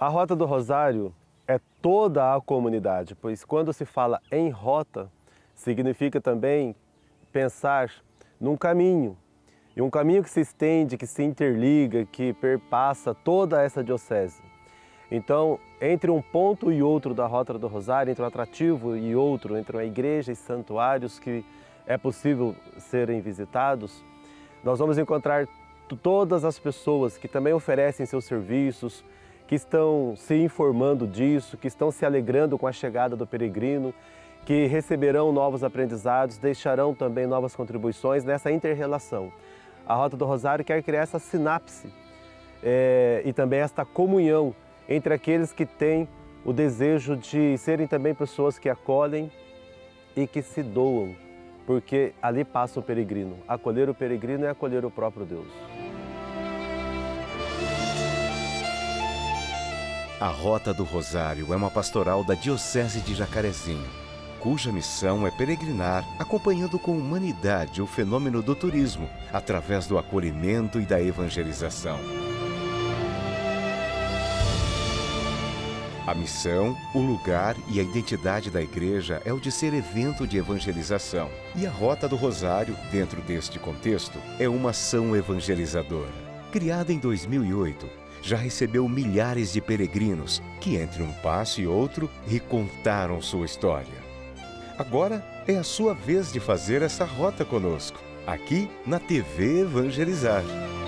A Rota do Rosário é toda a comunidade, pois quando se fala em rota, significa também pensar num caminho, e um caminho que se estende, que se interliga, que perpassa toda essa diocese. Então, entre um ponto e outro da Rota do Rosário, entre um atrativo e outro, entre uma igreja e santuários que é possível serem visitados, nós vamos encontrar todas as pessoas que também oferecem seus serviços, que estão se informando disso, que estão se alegrando com a chegada do peregrino, que receberão novos aprendizados, deixarão também novas contribuições nessa inter-relação. A Rota do Rosário quer criar essa sinapse e também esta comunhão entre aqueles que têm o desejo de serem também pessoas que acolhem e que se doam, porque ali passa o peregrino. Acolher o peregrino é acolher o próprio Deus. A Rota do Rosário é uma pastoral da Diocese de Jacarezinho, cuja missão é peregrinar, acompanhando com humanidade o fenômeno do turismo, através do acolhimento e da evangelização. A missão, o lugar e a identidade da igreja é o de ser evento de evangelização. E a Rota do Rosário, dentro deste contexto, é uma ação evangelizadora. Criada em 2008, já recebeu milhares de peregrinos que, entre um passo e outro, recontaram sua história. Agora é a sua vez de fazer essa rota conosco, aqui na TV Evangelizar.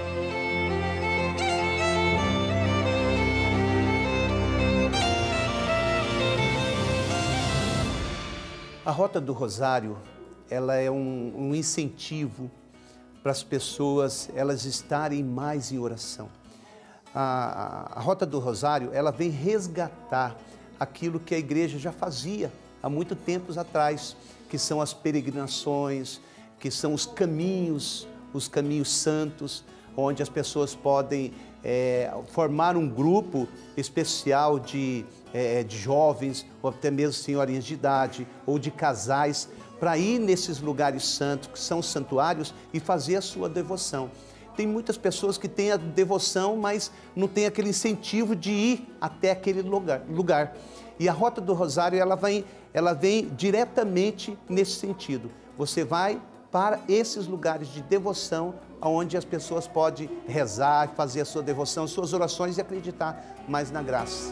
A Rota do Rosário, ela é um incentivo para as pessoas elas estarem mais em oração. A Rota do Rosário, ela vem resgatar aquilo que a igreja já fazia há muito tempos atrás, que são as peregrinações, que são os caminhos santos, onde as pessoas podem formar um grupo especial de jovens, ou até mesmo senhorinhas de idade, ou de casais, para ir nesses lugares santos, que são santuários, e fazer a sua devoção. Tem muitas pessoas que têm a devoção, mas não tem aquele incentivo de ir até aquele lugar. E a Rota do Rosário, ela vem diretamente nesse sentido. Você vai para esses lugares de devoção, onde as pessoas podem rezar, fazer a sua devoção, suas orações e acreditar mais na graça.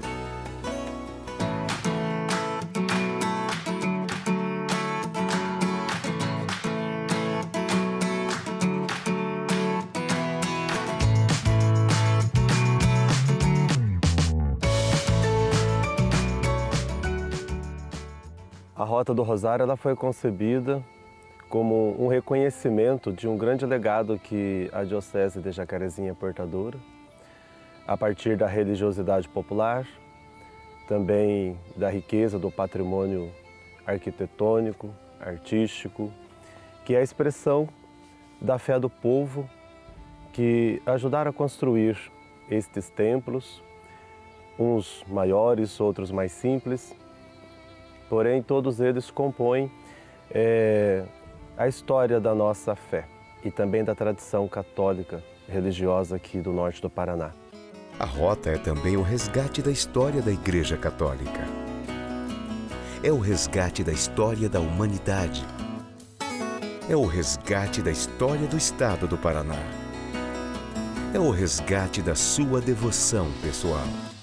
A Rota do Rosário ela foi concebida como um reconhecimento de um grande legado que a Diocese de Jacarezinho é portadora, a partir da religiosidade popular, também da riqueza do patrimônio arquitetônico, artístico, que é a expressão da fé do povo que ajudaram a construir estes templos, uns maiores, outros mais simples, porém todos eles compõem a história da nossa fé e também da tradição católica religiosa aqui do norte do Paraná. A rota é também o resgate da história da Igreja Católica. É o resgate da história da humanidade. É o resgate da história do Estado do Paraná. É o resgate da sua devoção pessoal.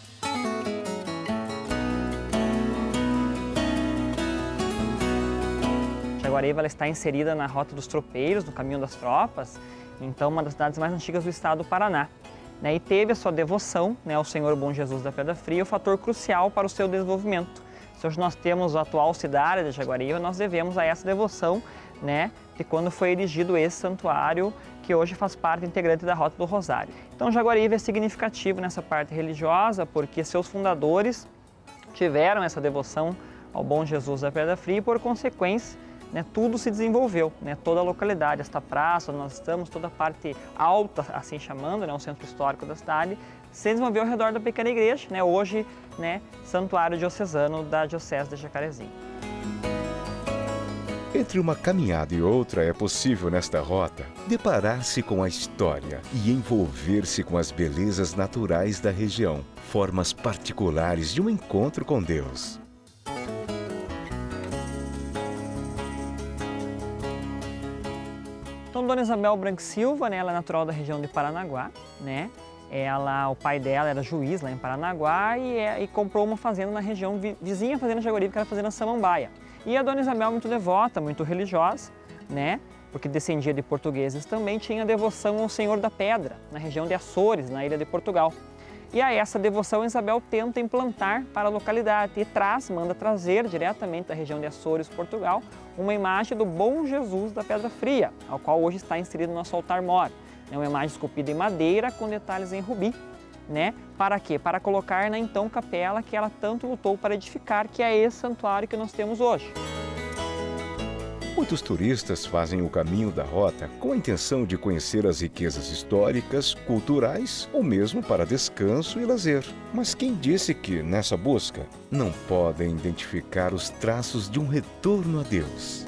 Jaguariúna ela está inserida na Rota dos Tropeiros, no Caminho das Tropas, então uma das cidades mais antigas do estado do Paraná. E teve a sua devoção ao Senhor Bom Jesus da Pedra Fria, o fator crucial para o seu desenvolvimento. Se hoje nós temos a atual cidade de Jaguariúna, nós devemos a essa devoção de quando foi erigido esse santuário, que hoje faz parte integrante da Rota do Rosário. Então Jaguariúna é significativo nessa parte religiosa, porque seus fundadores tiveram essa devoção ao Bom Jesus da Pedra Fria e, por consequência, tudo se desenvolveu, toda a localidade, esta praça onde nós estamos, toda a parte alta, assim chamando, o centro histórico da cidade, se desenvolveu ao redor da pequena igreja, hoje santuário diocesano da Diocese de Jacarezinho. Entre uma caminhada e outra é possível nesta rota deparar-se com a história e envolver-se com as belezas naturais da região, formas particulares de um encontro com Deus. Então, Dona Isabel Branco Silva, né, ela é natural da região de Paranaguá, né? O pai dela era juiz lá em Paranaguá e comprou uma fazenda na região vizinha à Fazenda Jaguaribe, que era a Fazenda Samambaia. E a Dona Isabel, muito devota, muito religiosa, né? Porque descendia de portugueses também, tinha devoção ao Senhor da Pedra, na região de Açores, na ilha de Portugal. E a essa devoção a Isabel tenta implantar para a localidade e manda trazer diretamente da região de Açores, Portugal, uma imagem do Bom Jesus da Pedra Fria, ao qual hoje está inserido no nosso altar-mor. É uma imagem esculpida em madeira com detalhes em rubi. Né? Para quê? Para colocar na então capela que ela tanto lutou para edificar, que é esse santuário que nós temos hoje. Muitos turistas fazem o caminho da rota com a intenção de conhecer as riquezas históricas, culturais ou mesmo para descanso e lazer. Mas quem disse que, nessa busca, não podem identificar os traços de um retorno a Deus?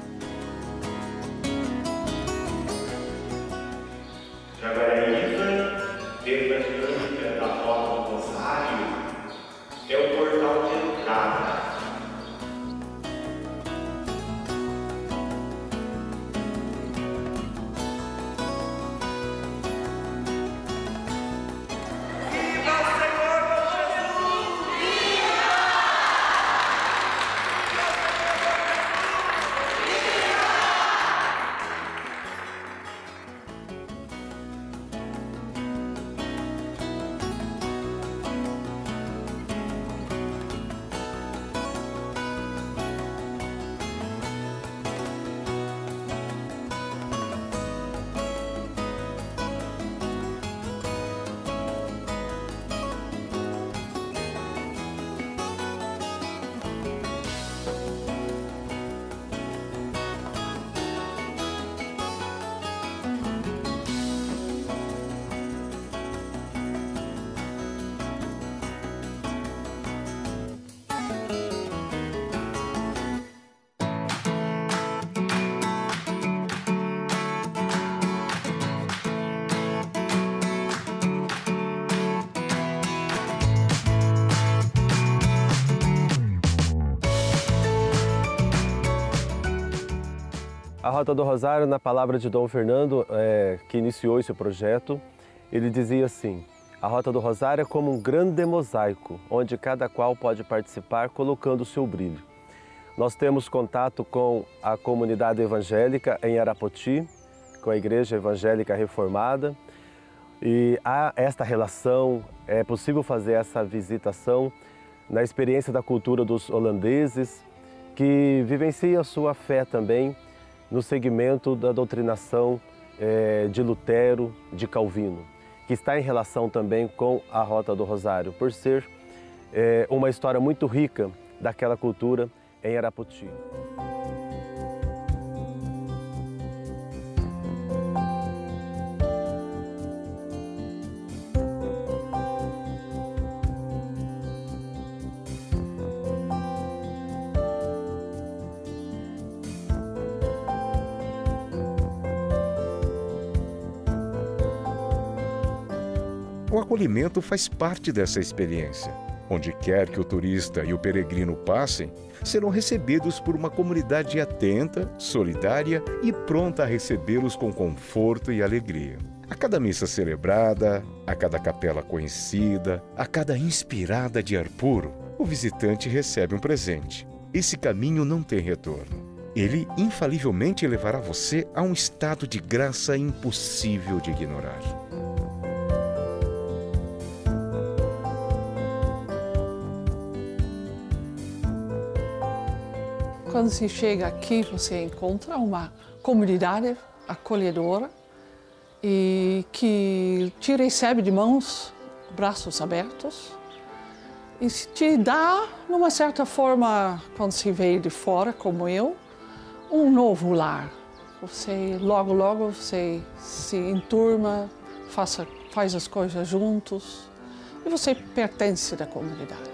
A Rota do Rosário, na palavra de Dom Fernando, que iniciou esse projeto, ele dizia assim: a Rota do Rosário é como um grande mosaico, onde cada qual pode participar colocando o seu brilho. Nós temos contato com a comunidade evangélica em Arapoti, com a Igreja Evangélica Reformada, e há esta relação, é possível fazer essa visitação na experiência da cultura dos holandeses, que vivenciam a sua fé também no segmento da doutrinação de Lutero, de Calvino, que está em relação também com a Rota do Rosário, por ser uma história muito rica daquela cultura em Arapoti. O acolhimento faz parte dessa experiência. Onde quer que o turista e o peregrino passem, serão recebidos por uma comunidade atenta, solidária e pronta a recebê-los com conforto e alegria. A cada missa celebrada, a cada capela conhecida, a cada inspirada de ar puro, o visitante recebe um presente. Esse caminho não tem retorno. Ele infalivelmente levará você a um estado de graça impossível de ignorar. Quando se chega aqui, você encontra uma comunidade acolhedora e que te recebe de braços abertos e te dá, numa certa forma, quando se veio de fora, como eu, um novo lar. Você, logo, você se enturma, faz as coisas juntos e você pertence da comunidade.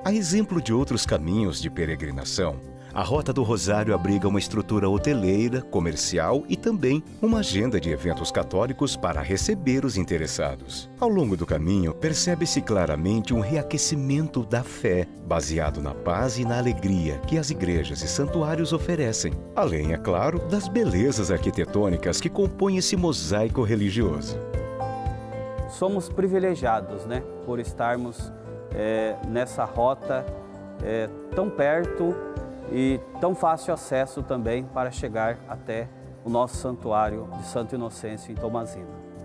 A exemplo de outros caminhos de peregrinação, a Rota do Rosário abriga uma estrutura hoteleira, comercial e também uma agenda de eventos católicos para receber os interessados. Ao longo do caminho, percebe-se claramente um reaquecimento da fé, baseado na paz e na alegria que as igrejas e santuários oferecem, além, é claro, das belezas arquitetônicas que compõem esse mosaico religioso. Somos privilegiados, né, por estarmos nessa rota tão perto e tão fácil acesso também para chegar até o nosso santuário de Santo Inocêncio em Tomazina.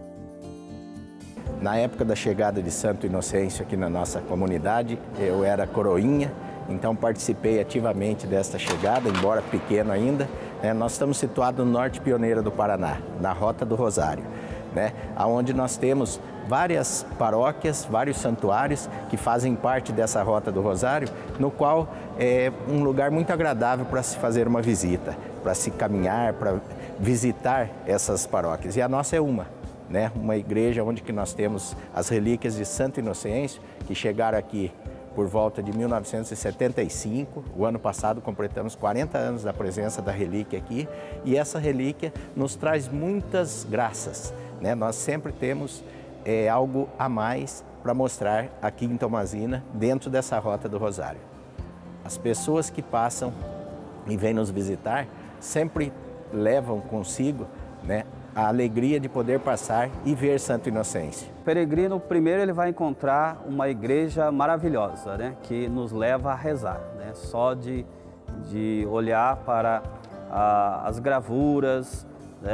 Na época da chegada de Santo Inocêncio aqui na nossa comunidade, eu era coroinha, então participei ativamente desta chegada, embora pequeno ainda. Nós estamos situados no norte pioneiro do Paraná, na Rota do Rosário, onde nós temos várias paróquias, vários santuários que fazem parte dessa Rota do Rosário, no qual é um lugar muito agradável para se fazer uma visita, para se caminhar, para visitar essas paróquias. E a nossa é uma igreja onde que nós temos as relíquias de Santo Inocêncio, que chegaram aqui por volta de 1975. O ano passado completamos 40 anos da presença da relíquia aqui, e essa relíquia nos traz muitas graças. Nós sempre temos algo a mais para mostrar aqui em Tomazina, dentro dessa Rota do Rosário. As pessoas que passam e vêm nos visitar sempre levam consigo a alegria de poder passar e ver Santo Inocêncio. O peregrino, primeiro, ele vai encontrar uma igreja maravilhosa, que nos leva a rezar. Só de olhar para as gravuras,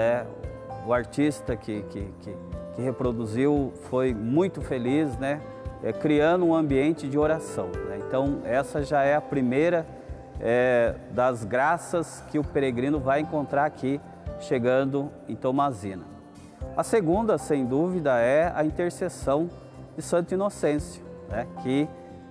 o artista que reproduziu foi muito feliz, criando um ambiente de oração. Então, essa já é a primeira das graças que o peregrino vai encontrar aqui, chegando em Tomazina. A segunda, sem dúvida, é a intercessão de Santo Inocêncio, que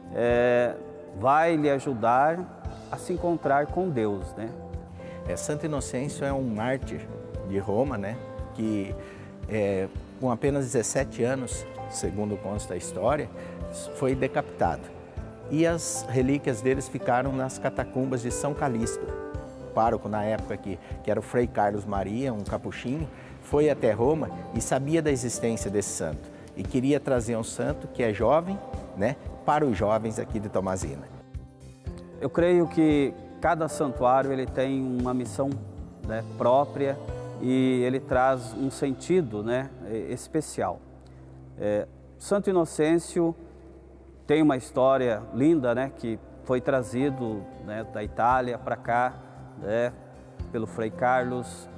vai lhe ajudar a se encontrar com Deus. Santo Inocêncio é um mártir de Roma, que com apenas 17 anos, segundo consta a história, foi decapitado. E as relíquias deles ficaram nas catacumbas de São Calixto. O pároco na época que era o Frei Carlos Maria, um capuchinho, foi até Roma e sabia da existência desse santo. E queria trazer um santo que é jovem, para os jovens aqui de Tomazina. Eu creio que cada santuário ele tem uma missão própria, e ele traz um sentido especial. Santo Inocêncio tem uma história linda, que foi trazido da Itália para cá, pelo Frei Carlos.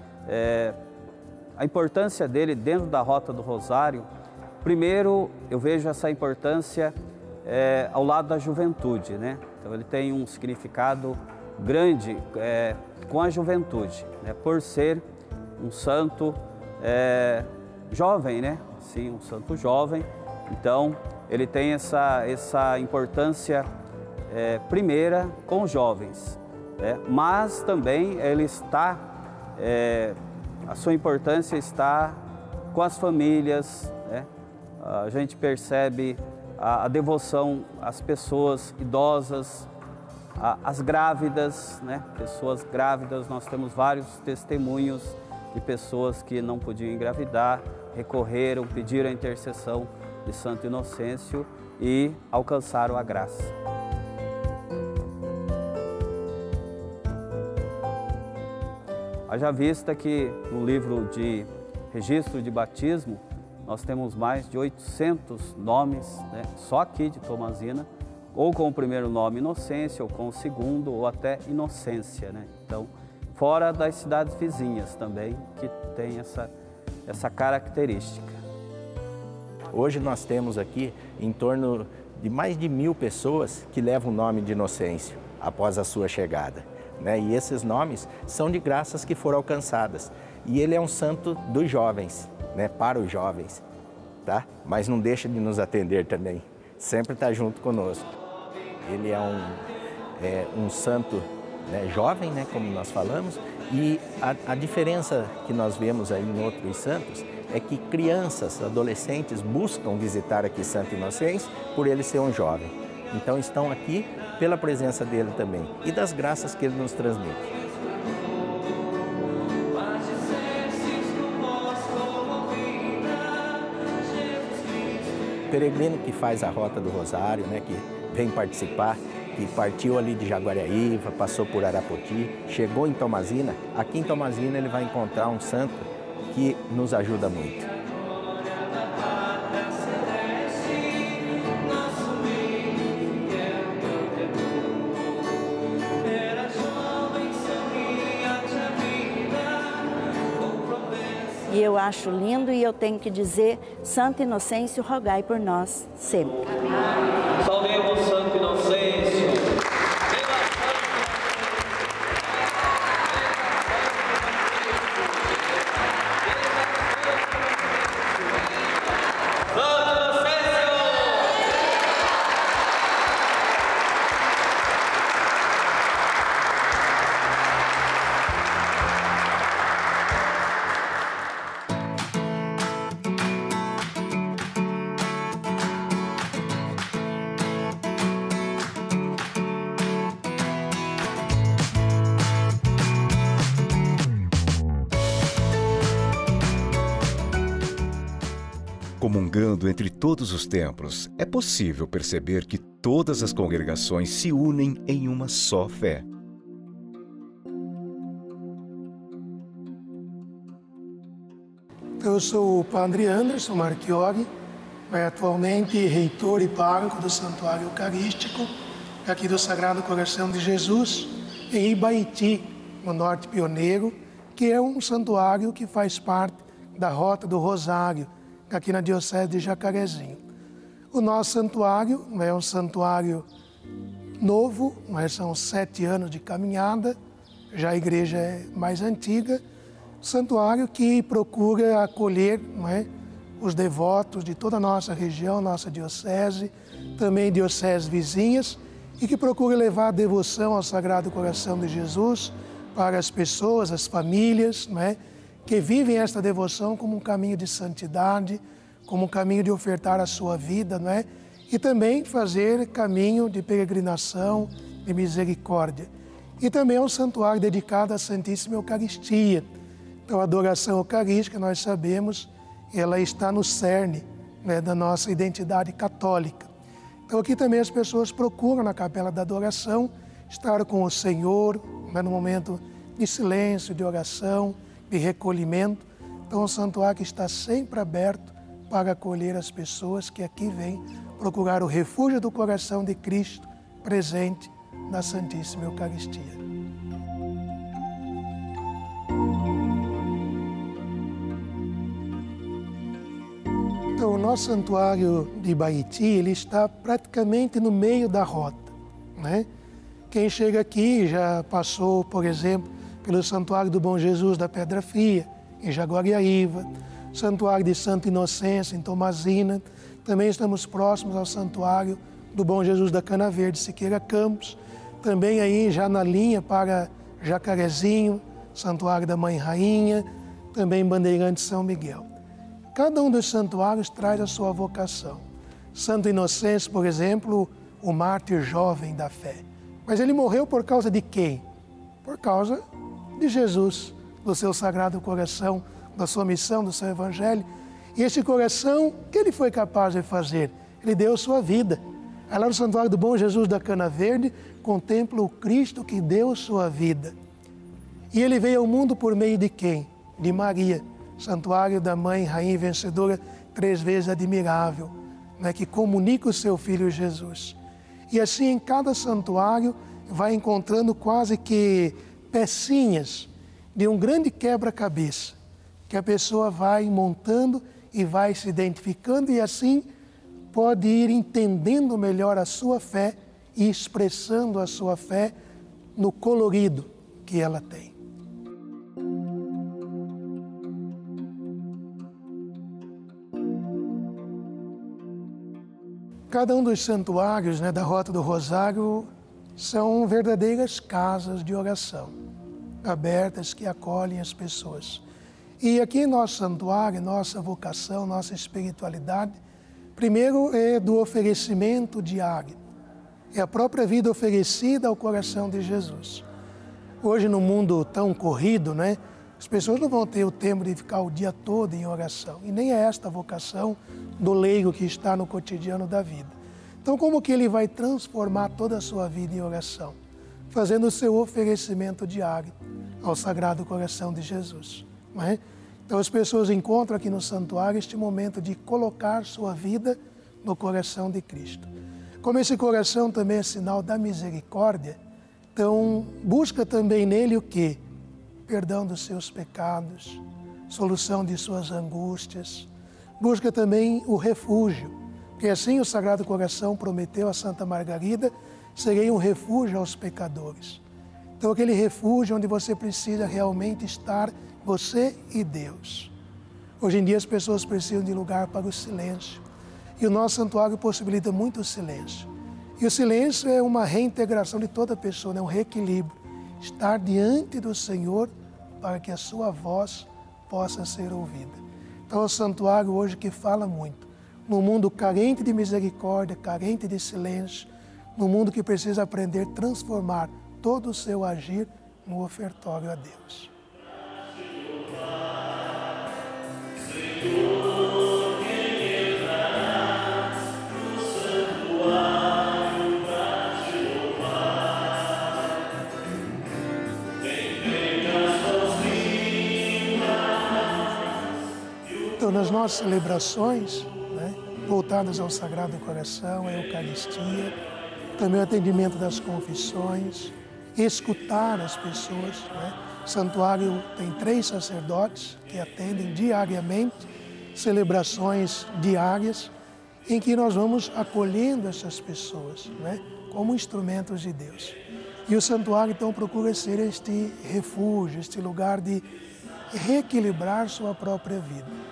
A importância dele dentro da Rota do Rosário, primeiro eu vejo essa importância ao lado da juventude. Então ele tem um significado grande com a juventude, por ser um santo jovem, Sim, um santo jovem. Então, ele tem essa importância primeira com os jovens, mas também ele está, a sua importância está com as famílias. A gente percebe a devoção às pessoas idosas, às grávidas, pessoas grávidas. Nós temos vários testemunhos de pessoas que não podiam engravidar, recorreram, pediram a intercessão de Santo Inocêncio e alcançaram a graça. Haja vista que no livro de registro de batismo, nós temos mais de 800 nomes, só aqui de Tomazina, ou com o primeiro nome Inocência, ou com o segundo, ou até Inocência. Então, fora das cidades vizinhas também, que tem essa característica. Hoje nós temos aqui em torno de mais de 1000 pessoas que levam o nome de Inocêncio após a sua chegada. E esses nomes são de graças que foram alcançadas. E ele é um santo dos jovens, para os jovens, Mas não deixa de nos atender também, sempre está junto conosco. Ele é um santo jovem, como nós falamos, e a diferença que nós vemos aí em outros santos é que crianças, adolescentes buscam visitar aqui Santo Inocêncio por ele ser um jovem. Então estão aqui pela presença dele também e das graças que ele nos transmite. O peregrino que faz a Rota do Rosário, né, que vem participar, que partiu ali de Jaguariaíva, passou por Arapoti, chegou em Tomazina, aqui em Tomazina ele vai encontrar um santo que nos ajuda muito. E eu acho lindo e eu tenho que dizer, Santo Inocêncio, rogai por nós sempre. Salvemos Santo Inocêncio. Comungando entre todos os templos, é possível perceber que todas as congregações se unem em uma só fé. Eu sou o Padre Anderson Marchiori, atualmente reitor e pároco do Santuário Eucarístico, aqui do Sagrado Coração de Jesus, em Ibaiti, no Norte Pioneiro, que é um santuário que faz parte da Rota do Rosário, aqui na Diocese de Jacarezinho. O nosso santuário é um santuário novo, mas são 7 anos de caminhada, já a igreja é mais antiga, santuário que procura acolher os devotos de toda a nossa região, nossa diocese, também dioceses vizinhas, e que procura levar a devoção ao Sagrado Coração de Jesus para as pessoas, as famílias, que vivem esta devoção como um caminho de santidade, como um caminho de ofertar a sua vida, e também fazer caminho de peregrinação, de misericórdia. E também é um santuário dedicado à Santíssima Eucaristia. Então, a adoração eucarística, nós sabemos, ela está no cerne da nossa identidade católica. Então, aqui também as pessoas procuram, na Capela da Adoração, estar com o Senhor, no momento de silêncio, de oração, de recolhimento. Então, o santuário está sempre aberto para acolher as pessoas que aqui vêm procurar o refúgio do coração de Cristo presente na Santíssima Eucaristia. Então, o nosso santuário de Ibaiti, ele está praticamente no meio da rota, Quem chega aqui já passou, por exemplo, pelo Santuário do Bom Jesus da Pedra Fria, em Jaguariaíva, Santuário de Santa Inocência, em Tomazina. Também estamos próximos ao Santuário do Bom Jesus da Cana Verde, Siqueira Campos. Também aí já na linha para Jacarezinho, Santuário da Mãe Rainha, também Bandeirante São Miguel. Cada um dos santuários traz a sua vocação. Santo Inocêncio, por exemplo, o mártir jovem da fé. Mas ele morreu por causa de quem? Por causa de Jesus, do seu Sagrado Coração, da sua missão, do seu Evangelho. E esse coração, o que ele foi capaz de fazer? Ele deu sua vida. Aí lá no Santuário do Bom Jesus da Cana Verde, contempla o Cristo que deu sua vida. E ele veio ao mundo por meio de quem? De Maria, Santuário da Mãe Rainha Vencedora, 3 vezes admirável, que comunica o seu Filho Jesus. E assim, em cada santuário, vai encontrando quase que pecinhas de um grande quebra-cabeça, que a pessoa vai montando e vai se identificando e assim pode ir entendendo melhor a sua fé e expressando a sua fé no colorido que ela tem. Cada um dos santuários da Rota do Rosário são verdadeiras casas de oração, abertas que acolhem as pessoas. E aqui em nosso santuário, nossa vocação, nossa espiritualidade, primeiro é do oferecimento diário. É a própria vida oferecida ao coração de Jesus. Hoje, no mundo tão corrido, né? As pessoas não vão ter o tempo de ficar o dia todo em oração. E nem é esta a vocação do leigo que está no cotidiano da vida. Então, como que ele vai transformar toda a sua vida em oração? Fazendo o seu oferecimento diário ao Sagrado Coração de Jesus. Não é? Então, as pessoas encontram aqui no santuário este momento de colocar sua vida no coração de Cristo. Como esse coração também é sinal da misericórdia, então busca também nele o quê? Perdão dos seus pecados, solução de suas angústias. Busca também o refúgio, porque assim o Sagrado Coração prometeu a Santa Margarida, serei um refúgio aos pecadores. Então aquele refúgio onde você precisa realmente estar, você e Deus. Hoje em dia as pessoas precisam de lugar para o silêncio. E o nosso santuário possibilita muito silêncio. E o silêncio é uma reintegração de toda pessoa, é um reequilíbrio. Estar diante do Senhor para que a sua voz possa ser ouvida. Então, é o santuário hoje que fala muito. Num mundo carente de misericórdia, carente de silêncio, num mundo que precisa aprender a transformar todo o seu agir no ofertório a Deus. Então, nas nossas celebrações, né, voltadas ao Sagrado Coração, à Eucaristia, também o atendimento das confissões, escutar as pessoas. Né? O santuário tem 3 sacerdotes que atendem diariamente, celebrações diárias, em que nós vamos acolhendo essas pessoas, né, como instrumentos de Deus. E o santuário, então, procura ser este refúgio, este lugar de reequilibrar sua própria vida.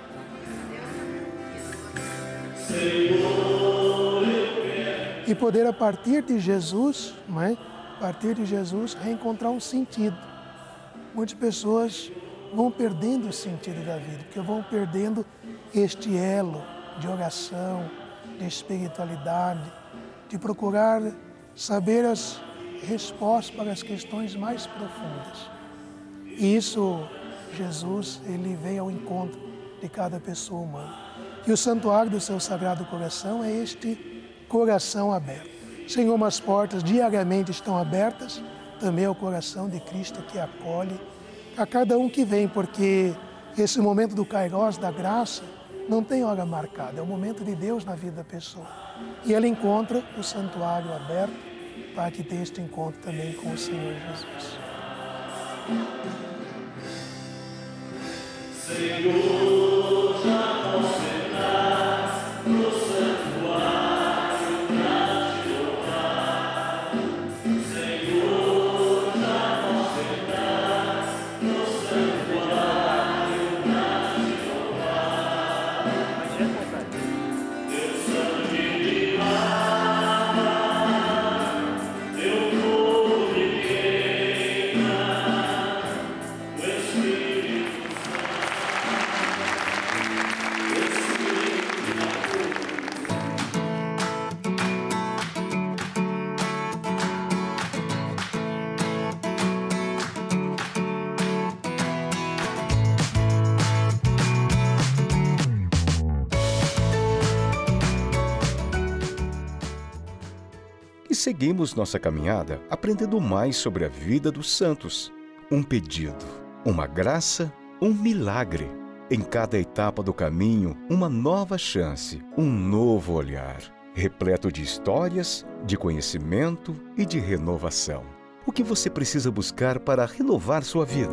E poder, a partir de Jesus, não é? A partir de Jesus, reencontrar um sentido. Muitas pessoas vão perdendo o sentido da vida, porque vão perdendo este elo de oração, de espiritualidade, de procurar saber as respostas para as questões mais profundas. E isso, Jesus, ele vem ao encontro de cada pessoa humana. E o santuário do seu Sagrado Coração é este coração aberto. Senhor, as portas diariamente estão abertas, também é o coração de Cristo que acolhe a cada um que vem, porque esse momento do Kairós, da graça, não tem hora marcada, é o momento de Deus na vida da pessoa. E ela encontra o santuário aberto para que tenha este encontro também com o Senhor Jesus. Senhor, já concedás no santuário pra te louvar. Senhor, já concedás no santuário pra te louvar. Teu sangue derrama, teu fogo me queima, o Espírito E seguimos nossa caminhada aprendendo mais sobre a vida dos santos. Um pedido, uma graça, um milagre. Em cada etapa do caminho, uma nova chance, um novo olhar, repleto de histórias, de conhecimento e de renovação. O que você precisa buscar para renovar sua vida?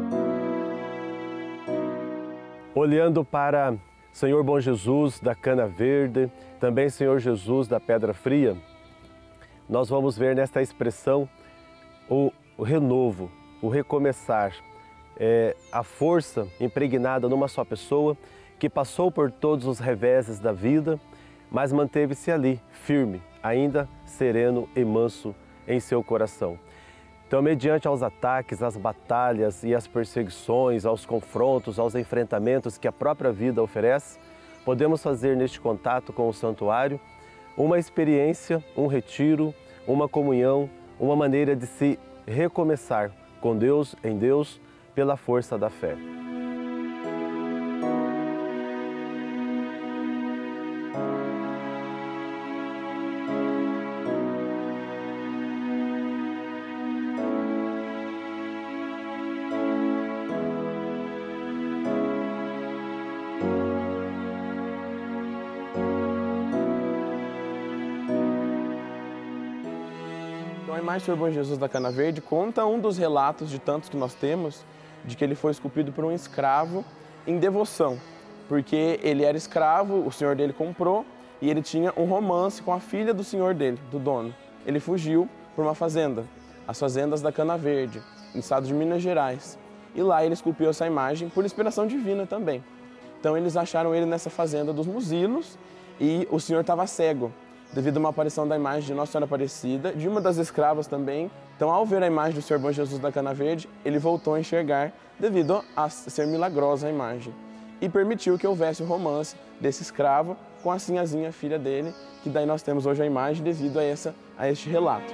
Olhando para Senhor Bom Jesus da Cana Verde, também Senhor Jesus da Pedra Fria, nós vamos ver nesta expressão o renovo, o recomeçar, a força impregnada numa só pessoa que passou por todos os reveses da vida, mas manteve-se ali, firme, ainda sereno e manso em seu coração. Então, mediante aos ataques, às batalhas e às perseguições, aos confrontos, aos enfrentamentos que a própria vida oferece, podemos fazer neste contato com o santuário uma experiência, um retiro, uma comunhão, uma maneira de se recomeçar com Deus, em Deus, pela força da fé. A imagem do Senhor Bom Jesus da Cana Verde conta um dos relatos de tantos que nós temos de que ele foi esculpido por um escravo em devoção, porque ele era escravo, o senhor dele comprou e ele tinha um romance com a filha do senhor dele, do dono. Ele fugiu por uma fazenda, as fazendas da Cana Verde, no estado de Minas Gerais, e lá ele esculpiu essa imagem por inspiração divina também. Então eles acharam ele nessa fazenda dos Muzilos e o senhor estava cego, devido a uma aparição da imagem de Nossa Senhora Aparecida, de uma das escravas também. Então, ao ver a imagem do Senhor Bom Jesus da Cana Verde, ele voltou a enxergar devido a ser milagrosa a imagem. E permitiu que houvesse o romance desse escravo com a Sinhazinha, filha dele, que daí nós temos hoje a imagem devido a este relato.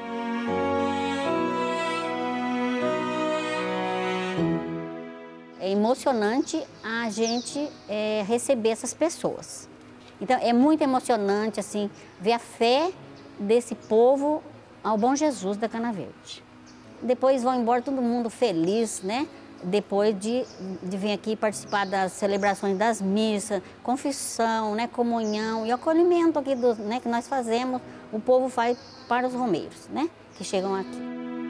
É emocionante a gente receber essas pessoas. Então, é muito emocionante, assim, ver a fé desse povo ao Bom Jesus da Cana Verde. Depois vão embora todo mundo feliz, né? Depois de vir aqui participar das celebrações das missas, confissão, né? Comunhão e acolhimento aqui né? Que nós fazemos, o povo faz para os romeiros, né? Que chegam aqui.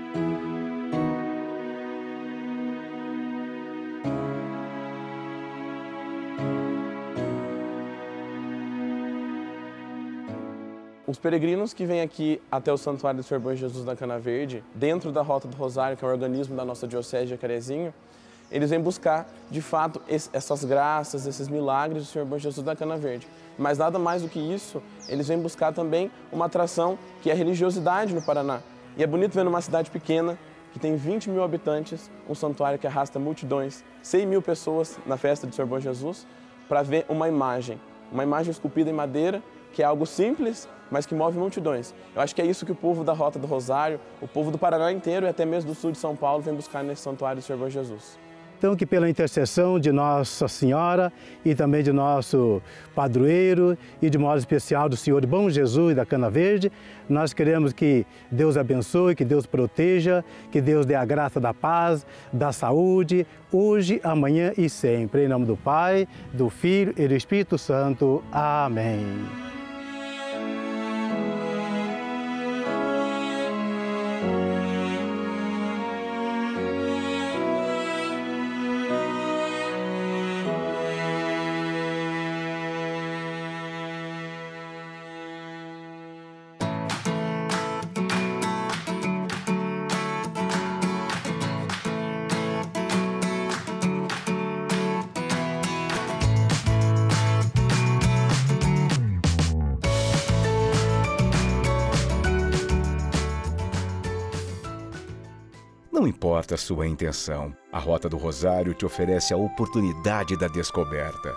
Os peregrinos que vêm aqui até o Santuário do Senhor Bom Jesus da Cana Verde, dentro da Rota do Rosário, que é um organismo da nossa Diocese de Jacarezinho, eles vêm buscar, de fato, essas graças, esses milagres do Senhor Bom Jesus da Cana Verde. Mas nada mais do que isso, eles vêm buscar também uma atração que é a religiosidade no Paraná. E é bonito ver numa cidade pequena, que tem 20 mil habitantes, um santuário que arrasta multidões, 100 mil pessoas na festa do Senhor Bom Jesus, para ver uma imagem esculpida em madeira, que é algo simples, mas que move multidões. Eu acho que é isso que o povo da Rota do Rosário, o povo do Paraná inteiro e até mesmo do sul de São Paulo vem buscar nesse santuário do Senhor Bom Jesus. Então, que pela intercessão de Nossa Senhora e também de nosso padroeiro e de modo especial do Senhor Bom Jesus da Cana Verde, nós queremos que Deus abençoe, que Deus proteja, que Deus dê a graça da paz, da saúde, hoje, amanhã e sempre. Em nome do Pai, do Filho e do Espírito Santo. Amém. Não importa a sua intenção, a Rota do Rosário te oferece a oportunidade da descoberta.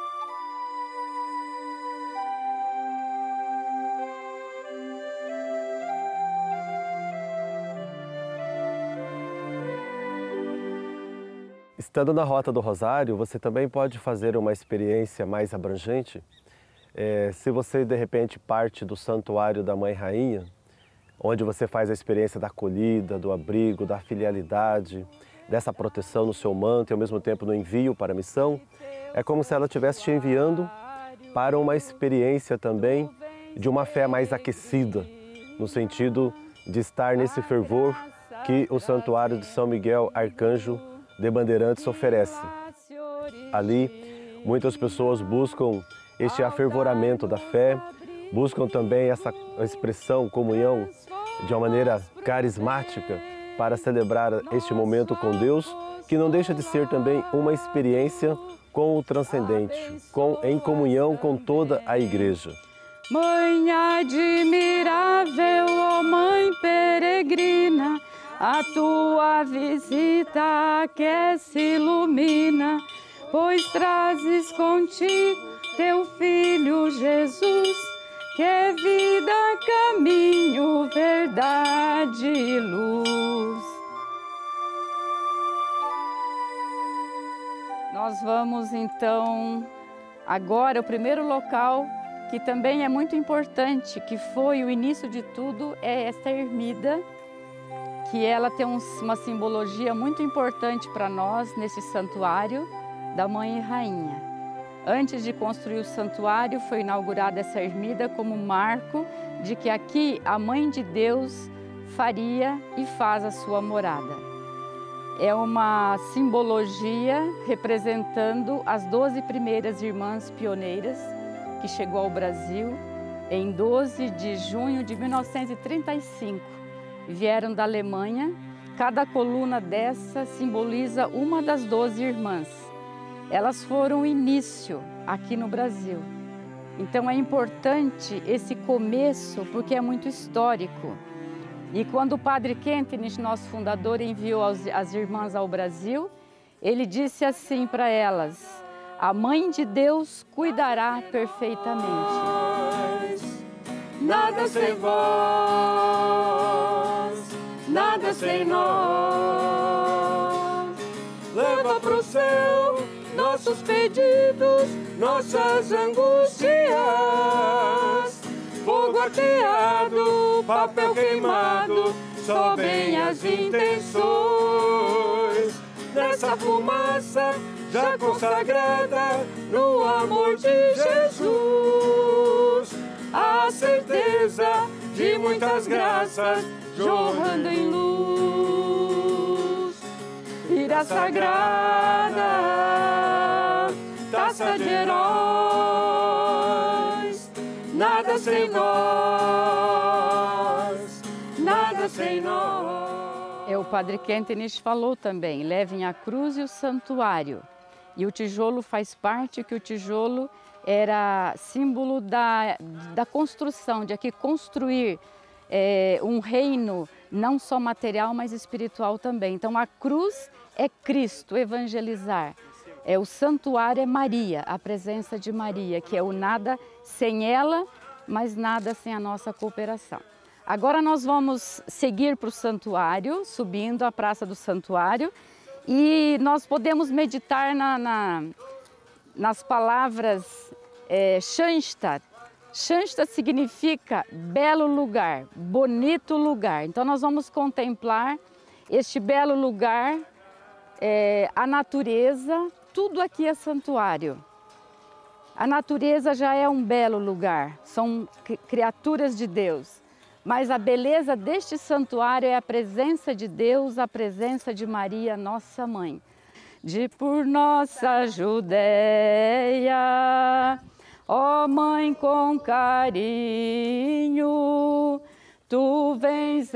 Estando na Rota do Rosário, você também pode fazer uma experiência mais abrangente. Se você, de repente, parte do Santuário da Mãe Rainha, onde você faz a experiência da acolhida, do abrigo, da filialidade, dessa proteção no seu manto e ao mesmo tempo no envio para a missão, é como se ela estivesse te enviando para uma experiência também de uma fé mais aquecida, no sentido de estar nesse fervor que o Santuário de São Miguel Arcanjo de Bandeirantes oferece. Ali, muitas pessoas buscam este afervoramento da fé, buscam também essa expressão, comunhão, de uma maneira carismática para celebrar este momento com Deus, que não deixa de ser também uma experiência com o transcendente, em comunhão com toda a Igreja. Mãe admirável, ó Mãe peregrina, a tua visita aquece e ilumina, pois trazes contigo teu Filho Jesus, que é vida, caminho caminho, verdade e luz. Nós vamos então, agora, o primeiro local que também é muito importante, que foi o início de tudo, é esta ermida, que ela tem uma simbologia muito importante para nós nesse santuário da Mãe e Rainha. Antes de construir o santuário, foi inaugurada essa ermida como marco de que aqui a Mãe de Deus faria e faz a sua morada. É uma simbologia representando as 12 primeiras irmãs pioneiras que chegou ao Brasil em 12 de junho de 1935. Vieram da Alemanha. Cada coluna dessa simboliza uma das 12 irmãs. Elas foram o início aqui no Brasil. Então é importante esse começo porque é muito histórico. E quando o Padre Kentenich, nosso fundador, enviou as irmãs ao Brasil, ele disse assim para elas: a Mãe de Deus cuidará perfeitamente. Nada sem vós, nada sem nós. Leva pro céu nossos pedidos, nossas angústias. Fogo ateado, papel queimado, só bem as intenções. Nessa fumaça já consagrada no amor de Jesus, a certeza de muitas graças jorrando em luz. Ira sagrada, taça de heróis, nada sem nós, nada sem nós. O Padre Kentenich falou também, levem a cruz e o santuário. E o tijolo faz parte, que o tijolo era símbolo da construção, de aqui construir um reino não só material, mas espiritual também. Então a cruz é Cristo, evangelizar. O santuário é Maria, a presença de Maria, que é o nada sem ela, mas nada sem a nossa cooperação. Agora nós vamos seguir para o santuário, subindo a Praça do Santuário, e nós podemos meditar nas palavras Schanstatt. Schanstatt significa belo lugar, bonito lugar. Então nós vamos contemplar este belo lugar, a natureza, tudo aqui é santuário. A natureza já é um belo lugar, são criaturas de Deus. Mas a beleza deste santuário é a presença de Deus, a presença de Maria, nossa mãe. De por nossa Judéia, ó Mãe com carinho, tu vens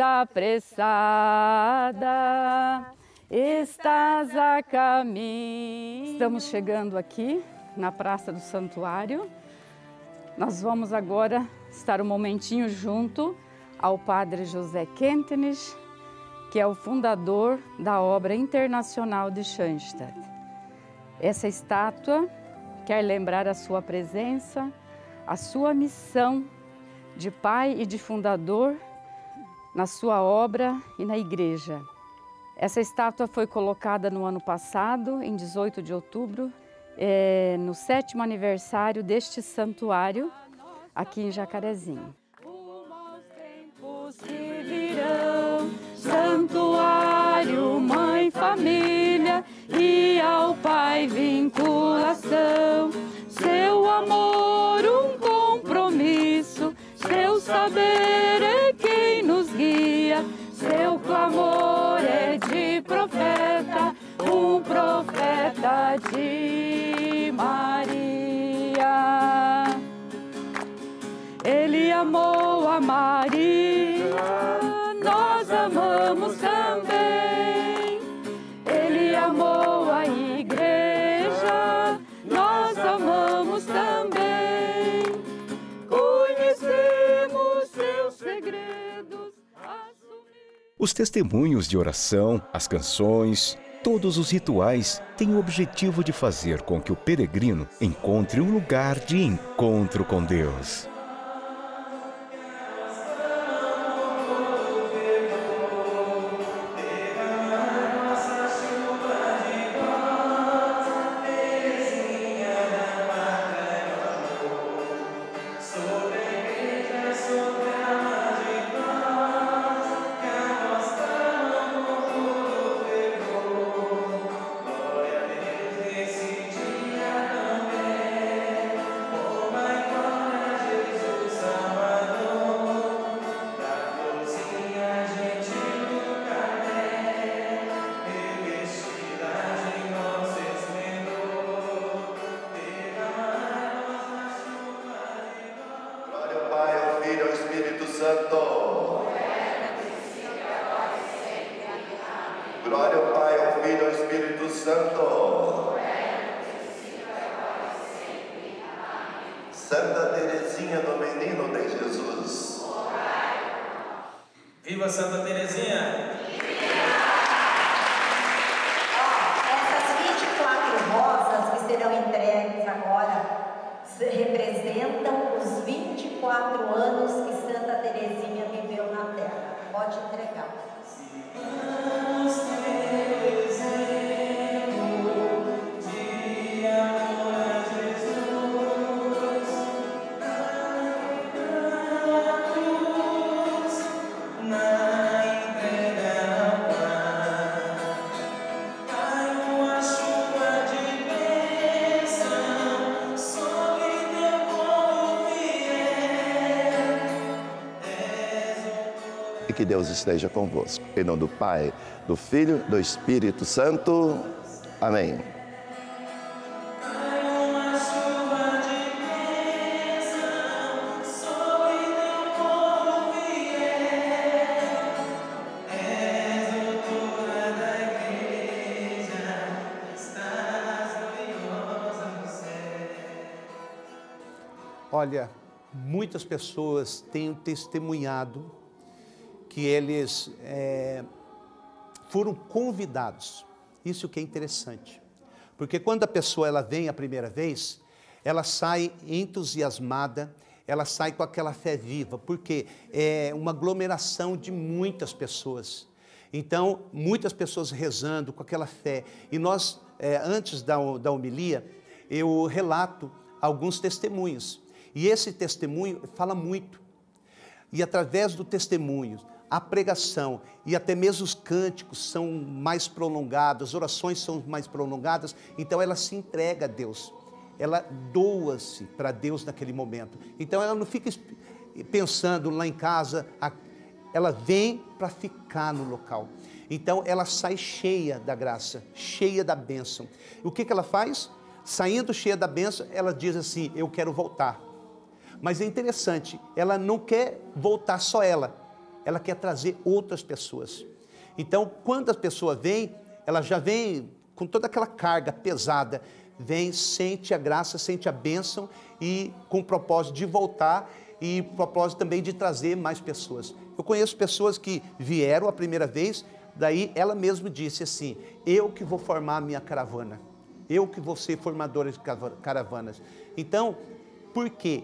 apressada, estás a caminho. Estamos chegando aqui na Praça do Santuário. Nós vamos agora estar um momentinho junto ao Padre José Kentenich, que é o fundador da obra internacional de Schanstatt. Essa estátua quer lembrar a sua presença, a sua missão de pai e de fundador na sua obra e na igreja. Essa estátua foi colocada no ano passado, em 18 de outubro, no 7º aniversário deste santuário, aqui em Jacarezinho. Se virão, santuário, mãe, família e ao Pai vinculação. Seu amor, um compromisso, seu saber é quem nos guia. Seu clamor é de profeta, um profeta de Maria. Ele amou a Maria, nós amamos também. Ele amou a igreja, nós amamos também. Conhecemos seus segredos. Os testemunhos de oração, as canções, todos os rituais têm o objetivo de fazer com que o peregrino encontre um lugar de encontro com Deus. Filho e ao Espírito Santo. Santa Teresinha do Menino de Jesus. Viva Santa Teresinha! Essas 24 rosas que serão entregues agora representam os 24 anos que Santa Teresinha viveu na Terra. Pode entregar. Que Deus esteja convosco. Em nome do Pai, do Filho, do Espírito Santo. Amém. Olha, muitas pessoas têm testemunhado que eles foram convidados. Isso que é interessante. Porque quando a pessoa ela vem a primeira vez, ela sai entusiasmada, ela sai com aquela fé viva, porque é uma aglomeração de muitas pessoas. Então, muitas pessoas rezando com aquela fé. E nós, antes da homilia, eu relato alguns testemunhos. E esse testemunho fala muito. E através do testemunho, a pregação e até mesmo os cânticos são mais prolongados, as orações são mais prolongadas, então ela se entrega a Deus, ela doa-se para Deus naquele momento. Então ela não fica pensando lá em casa, ela vem para ficar no local. Então ela sai cheia da graça, cheia da bênção. O que ela faz? Saindo cheia da bênção, ela diz assim: eu quero voltar. Mas é interessante, ela não quer voltar só ela quer trazer outras pessoas. Então, quando a pessoa vem, ela já vem com toda aquela carga pesada, vem, sente a graça, sente a bênção e com o propósito de voltar e o propósito também de trazer mais pessoas. Eu conheço pessoas que vieram a primeira vez, daí ela mesma disse assim: eu que vou formar a minha caravana, eu que vou ser formadora de caravanas. Então, por quê?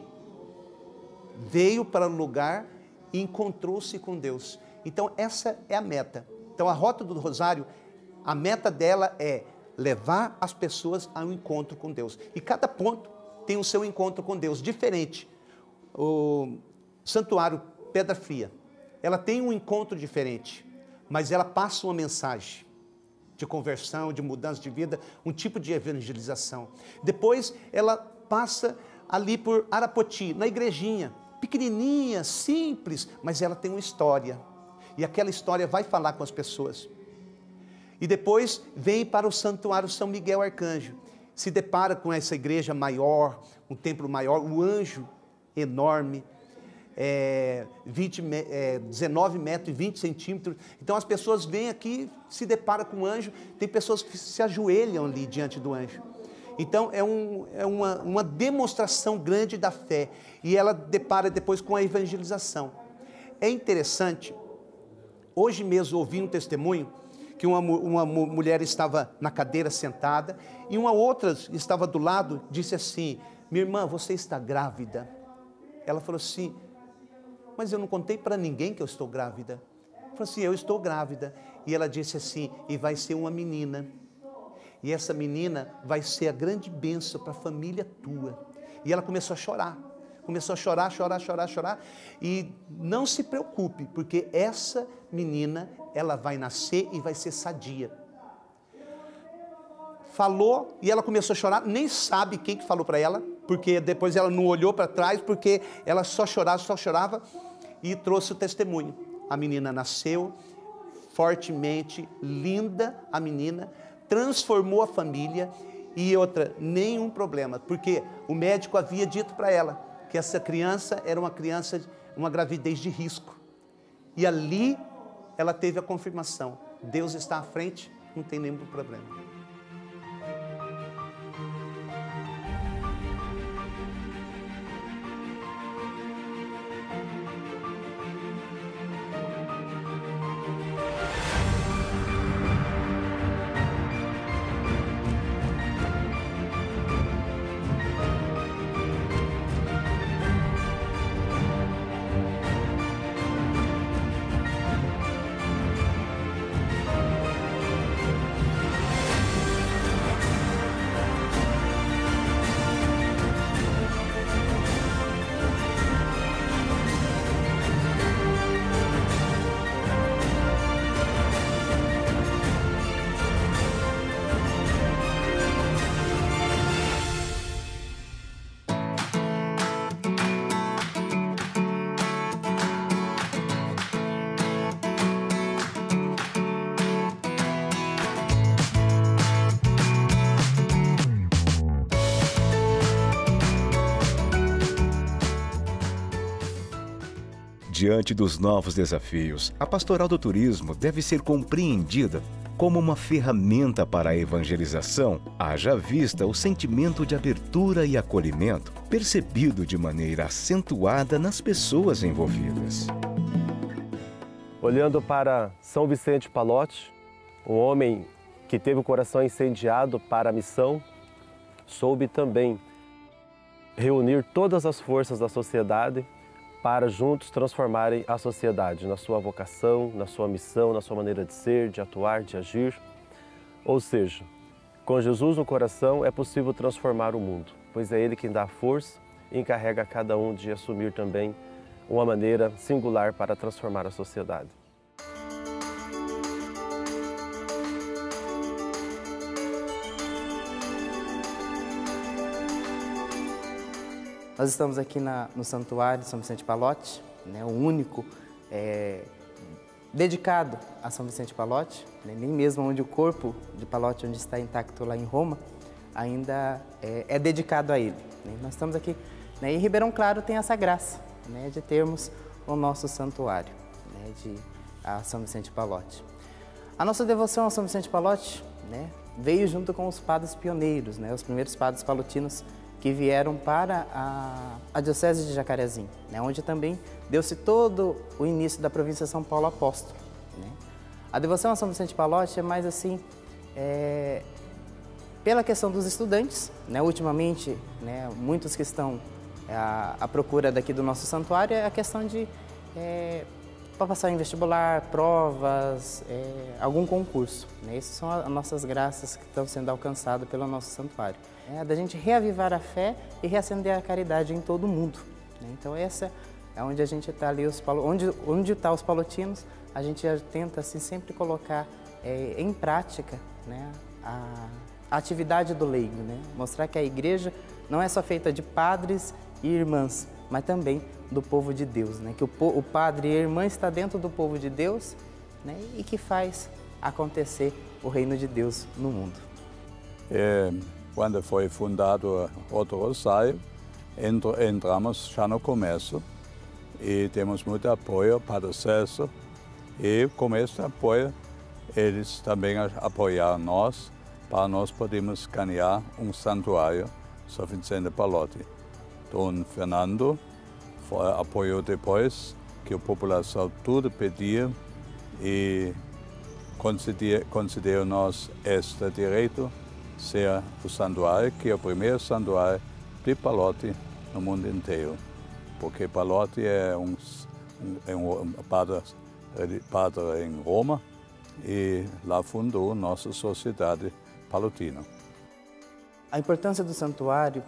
Veio para o lugar e encontrou-se com Deus. Então essa é a meta. Então a Rota do Rosário, a meta dela é levar as pessoas ao encontro com Deus. E cada ponto tem o seu encontro com Deus diferente. O Santuário Pedra Fria, ela tem um encontro diferente, mas ela passa uma mensagem de conversão, de mudança de vida, um tipo de evangelização. Depois ela passa ali por Arapoti, na igrejinha, pequenininha, simples, mas ela tem uma história. E aquela história vai falar com as pessoas. E depois vem para o Santuário São Miguel Arcanjo. Se depara com essa igreja maior, um templo maior, um anjo enorme, 19 metros e 20 centímetros. Então as pessoas vêm aqui, se deparam com o anjo, tem pessoas que se ajoelham ali diante do anjo. Então é uma demonstração grande da fé, e ela depara depois com a evangelização. É interessante, hoje mesmo ouvi um testemunho, que uma mulher estava na cadeira sentada, e uma outra estava do lado, disse assim: minha irmã, você está grávida? Ela falou assim: mas eu não contei para ninguém que eu estou grávida. Falou assim: eu estou grávida. E ela disse assim: e vai ser uma menina. E essa menina vai ser a grande bênção para a família tua. E ela começou a chorar. Começou a chorar. E não se preocupe, porque essa menina, ela vai nascer e vai ser sadia. Falou e ela começou a chorar, nem sabe quem que falou para ela, porque depois ela não olhou para trás, porque ela só chorava, e trouxe o testemunho. A menina nasceu fortemente, linda a menina, transformou a família, e outra, nenhum problema, porque o médico havia dito para ela que essa criança era uma gravidez de risco. E ali ela teve a confirmação: Deus está à frente não tem nenhum problema. Diante dos novos desafios, a Pastoral do Turismo deve ser compreendida como uma ferramenta para a evangelização, haja vista o sentimento de abertura e acolhimento percebido de maneira acentuada nas pessoas envolvidas. Olhando para São Vicente Pallotti, um homem que teve o coração incendiado para a missão, soube também reunir todas as forças da sociedade para juntos transformarem a sociedade na sua vocação, na sua missão, na sua maneira de ser, de atuar, de agir. Ou seja, com Jesus no coração é possível transformar o mundo, pois é Ele quem dá a força e encarrega a cada um de assumir também uma maneira singular para transformar a sociedade. Nós estamos aqui no Santuário de São Vicente Pallotti, né, o único dedicado a São Vicente Pallotti, né, nem mesmo onde o corpo de Pallotti, onde está intacto lá em Roma, ainda é dedicado a ele. Né. Nós estamos aqui, né, e Ribeirão Claro tem essa graça, né, de termos o nosso santuário, né, a São Vicente Pallotti. A nossa devoção a São Vicente Pallotti, né, veio junto com os padres pioneiros, né, os primeiros padres palotinos que vieram para a Diocese de Jacarezinho, né, onde também deu-se todo o início da província São Paulo Apóstolo. Né. A devoção a São Vicente Pallotti é mais assim, pela questão dos estudantes, né, ultimamente, né, muitos que estão à procura daqui do nosso santuário é a questão de para passar em vestibular, provas, algum concurso. Né. Essas são as nossas graças que estão sendo alcançadas pelo nosso santuário. Da gente reavivar a fé e reacender a caridade em todo o mundo. Né? Então essa é onde a gente está ali, onde está os palotinos, a gente tenta assim, sempre colocar em prática, né, a atividade do leigo, né? Mostrar que a igreja não é só feita de padres e irmãs, mas também do povo de Deus, né? Que o padre e a irmã está dentro do povo de Deus, né? E que faz acontecer o reino de Deus no mundo. Quando foi fundado outro Rosário, entramos já no começo e temos muito apoio para o César e com esse apoio eles também apoiaram nós para nós podermos ganhar um santuário São Vicente Pallotti. Dom Fernando apoiou depois que a população tudo pedia e concedeu-nos este direito ser o santuário, que é o primeiro santuário de Pallotti no mundo inteiro. Porque Pallotti é um padre em Roma e lá fundou nossa sociedade palotina. A importância do santuário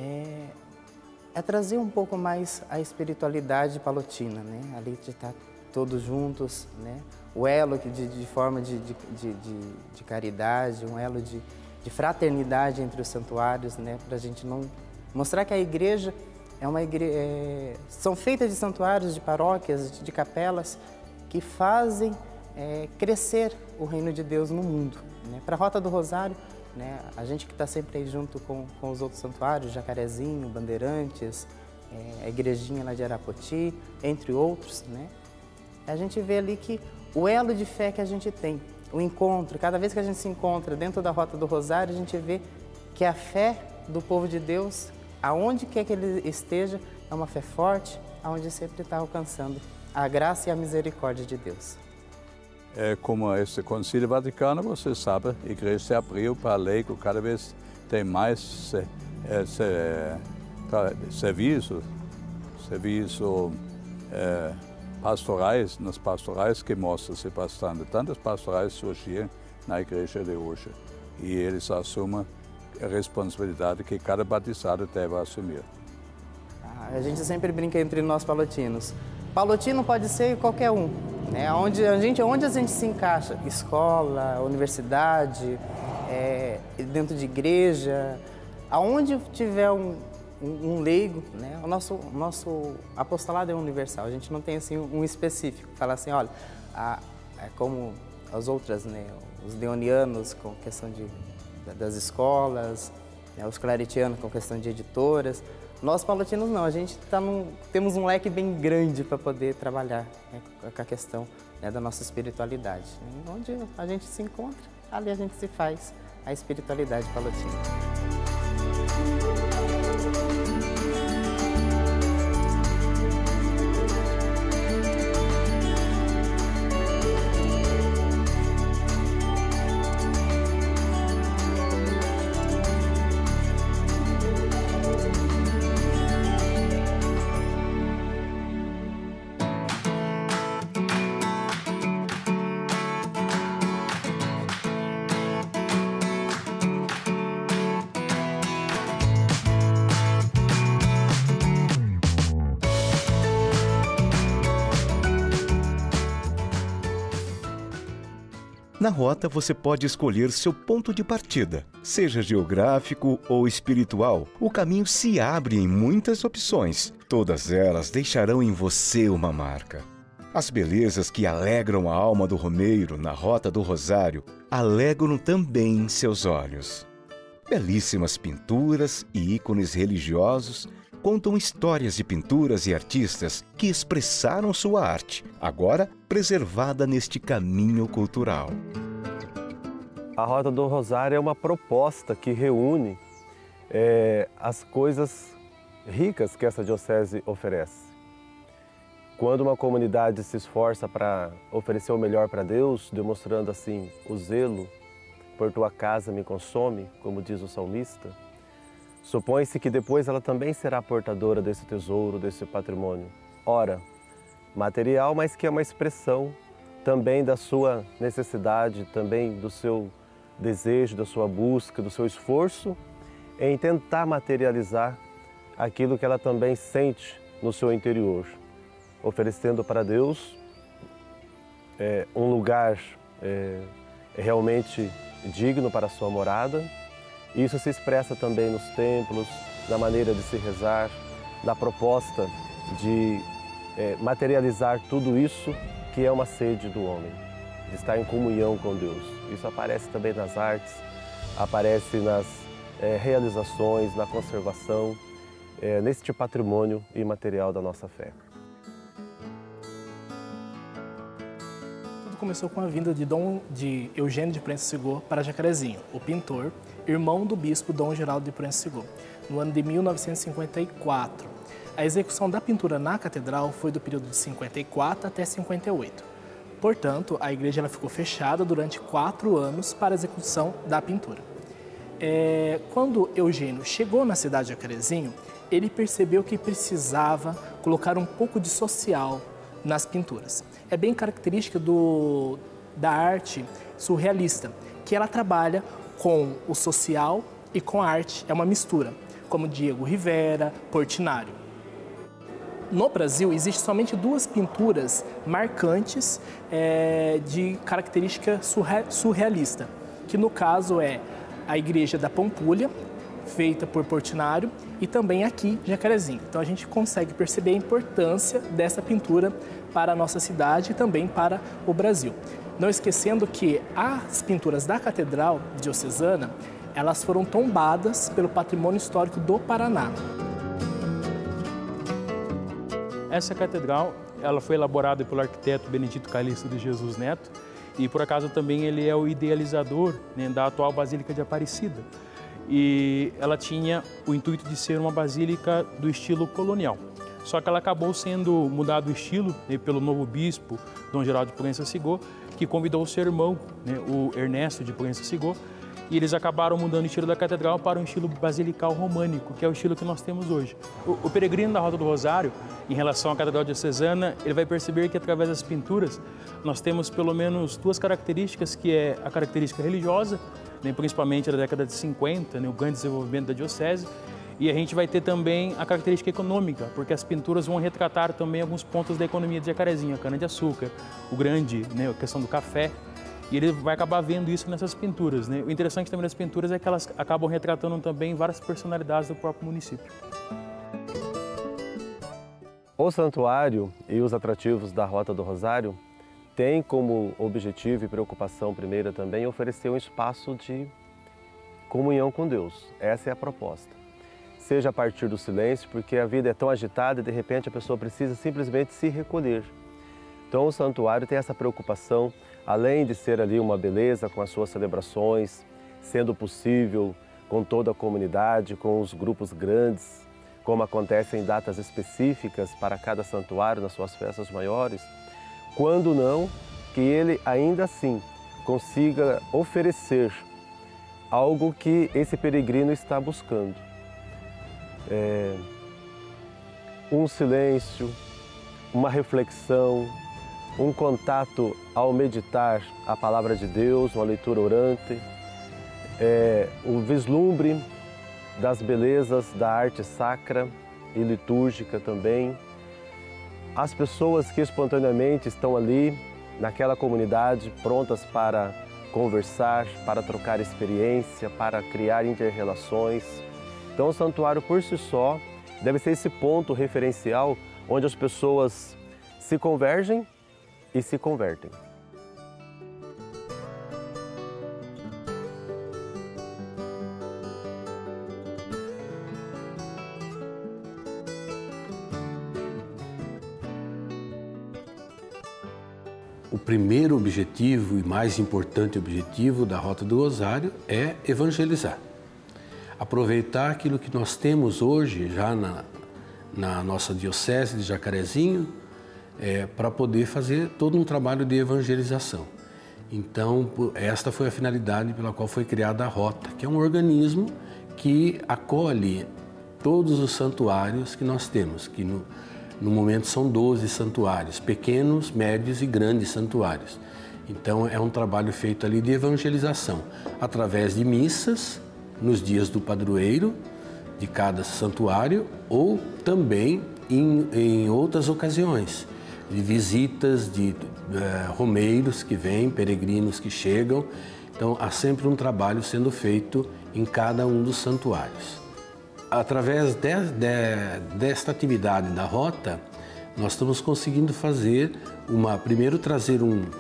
é trazer um pouco mais a espiritualidade palotina, né? Ali de estar todos juntos, né? O elo de forma de caridade, um elo de fraternidade entre os santuários, né, para a gente não mostrar que a igreja é uma igreja, são feitas de santuários, de paróquias, de capelas que fazem crescer o reino de Deus no mundo. Né. Para a Rota do Rosário, né, a gente que está sempre aí junto com os outros santuários, Jacarezinho, Bandeirantes, a igrejinha lá de Arapoti, entre outros, né, a gente vê ali que o elo de fé que a gente tem, o encontro. Cada vez que a gente se encontra dentro da Rota do Rosário, a gente vê que a fé do povo de Deus, aonde quer que ele esteja, é uma fé forte, aonde sempre está alcançando a graça e a misericórdia de Deus. Como este Concílio Vaticano, você sabe, a igreja se abriu para leigo, cada vez tem mais serviço pastorais, nas pastorais que mostra-se bastante. Tantas pastorais surgiram na igreja de hoje e eles assumem a responsabilidade que cada batizado deve assumir. A gente sempre brinca entre nós palotinos. Palotino pode ser qualquer um, né? Onde a gente se encaixa, escola, universidade, dentro de igreja, aonde tiver um leigo, né? O nosso apostolado é universal, a gente não tem assim um específico, falar assim, olha, é como as outras, né? Os leonianos com questão das escolas, né? Os claretianos com questão de editoras. Nós palotinos não, a gente temos um leque bem grande para poder trabalhar, né, com a questão, né, da nossa espiritualidade. Onde a gente se encontra, ali a gente se faz a espiritualidade palotina. Na rota, você pode escolher seu ponto de partida. Seja geográfico ou espiritual, o caminho se abre em muitas opções. Todas elas deixarão em você uma marca. As belezas que alegram a alma do romeiro na Rota do Rosário alegram também seus olhos. Belíssimas pinturas e ícones religiosos contam histórias de pinturas e artistas que expressaram sua arte, agora preservada neste caminho cultural. A Rota do Rosário é uma proposta que reúne as coisas ricas que essa diocese oferece. Quando uma comunidade se esforça para oferecer o melhor para Deus, demonstrando assim o zelo por tua casa me consome, como diz o salmista, supõe-se que depois ela também será portadora desse tesouro, desse patrimônio. Ora, material, mas que é uma expressão também da sua necessidade, também do seu desejo, da sua busca, do seu esforço em tentar materializar aquilo que ela também sente no seu interior, oferecendo para Deus um lugar realmente digno para a sua morada. Isso se expressa também nos templos, na maneira de se rezar, na proposta de materializar tudo isso que é uma sede do homem, de estar em comunhão com Deus. Isso aparece também nas artes, aparece nas realizações, na conservação, neste patrimônio imaterial da nossa fé. Tudo começou com a vinda de Eugênio de Prensa-Segor para Jacarezinho, o pintor, irmão do bispo Dom Geraldo de Prensa-Segor, no ano de 1954. A execução da pintura na catedral foi do período de 54 até 58. Portanto, a igreja ela ficou fechada durante 4 anos para a execução da pintura. Quando Eugênio chegou na cidade de Jacarezinho, ele percebeu que precisava colocar um pouco de social nas pinturas. É bem característica da arte surrealista, que ela trabalha com o social e com a arte, é uma mistura, como Diego Rivera, Portinari. No Brasil, existem somente 2 pinturas marcantes de característica surrealista, que no caso é a Igreja da Pampulha, feita por Portinari, e também aqui, Jacarezinho. Então a gente consegue perceber a importância dessa pintura para a nossa cidade e também para o Brasil. Não esquecendo que as pinturas da Catedral Diocesana, elas foram tombadas pelo Patrimônio Histórico do Paraná. Essa catedral ela foi elaborada pelo arquiteto Benedito Calixto de Jesus Neto e por acaso também ele é o idealizador, né, da atual Basílica de Aparecida. E ela tinha o intuito de ser uma basílica do estilo colonial. Só que ela acabou sendo mudado o estilo, né, pelo novo bispo, Dom Geraldo de Proença-Sigor, que convidou o seu irmão, né, o Ernesto de Proença-Sigor, e eles acabaram mudando o estilo da catedral para um estilo basilical românico, que é o estilo que nós temos hoje. O peregrino da Rota do Rosário, em relação à Catedral Diocesana, ele vai perceber que através das pinturas nós temos pelo menos duas características, que é a característica religiosa, né, principalmente da década de 50, né, o grande desenvolvimento da diocese, e a gente vai ter também a característica econômica, porque as pinturas vão retratar também alguns pontos da economia de Jacarezinho, a cana-de-açúcar, o grande, né, a questão do café, e ele vai acabar vendo isso nessas pinturas, né? O interessante também das pinturas é que elas acabam retratando também várias personalidades do próprio município. O santuário e os atrativos da Rota do Rosário têm como objetivo e preocupação primeira também oferecer um espaço de comunhão com Deus. Essa é a proposta. Seja a partir do silêncio, porque a vida é tão agitada e de repente a pessoa precisa simplesmente se recolher. Então o santuário tem essa preocupação, além de ser ali uma beleza com as suas celebrações, sendo possível com toda a comunidade, com os grupos grandes, como acontece em datas específicas para cada santuário nas suas festas maiores, quando não, que ele ainda assim consiga oferecer algo que esse peregrino está buscando. Um silêncio, uma reflexão, um contato ao meditar a palavra de Deus, uma leitura orante, o vislumbre das belezas da arte sacra e litúrgica também. As pessoas que espontaneamente estão ali, naquela comunidade, prontas para conversar, para trocar experiência, para criar inter-relações. Então o santuário por si só deve ser esse ponto referencial onde as pessoas se convergem e se convertem. O primeiro objetivo e mais importante objetivo da Rota do Rosário é evangelizar. Aproveitar aquilo que nós temos hoje já na nossa diocese de Jacarezinho, para poder fazer todo um trabalho de evangelização. Então, esta foi a finalidade pela qual foi criada a Rota, que é um organismo que acolhe todos os santuários que nós temos, que no momento são 12 santuários, pequenos, médios e grandes santuários. Então, é um trabalho feito ali de evangelização, através de missas, nos dias do padroeiro de cada santuário, ou também em outras ocasiões, de visitas de romeiros que vêm, peregrinos que chegam. Então, há sempre um trabalho sendo feito em cada um dos santuários. Através desta atividade da Rota, nós estamos conseguindo fazer primeiro trazer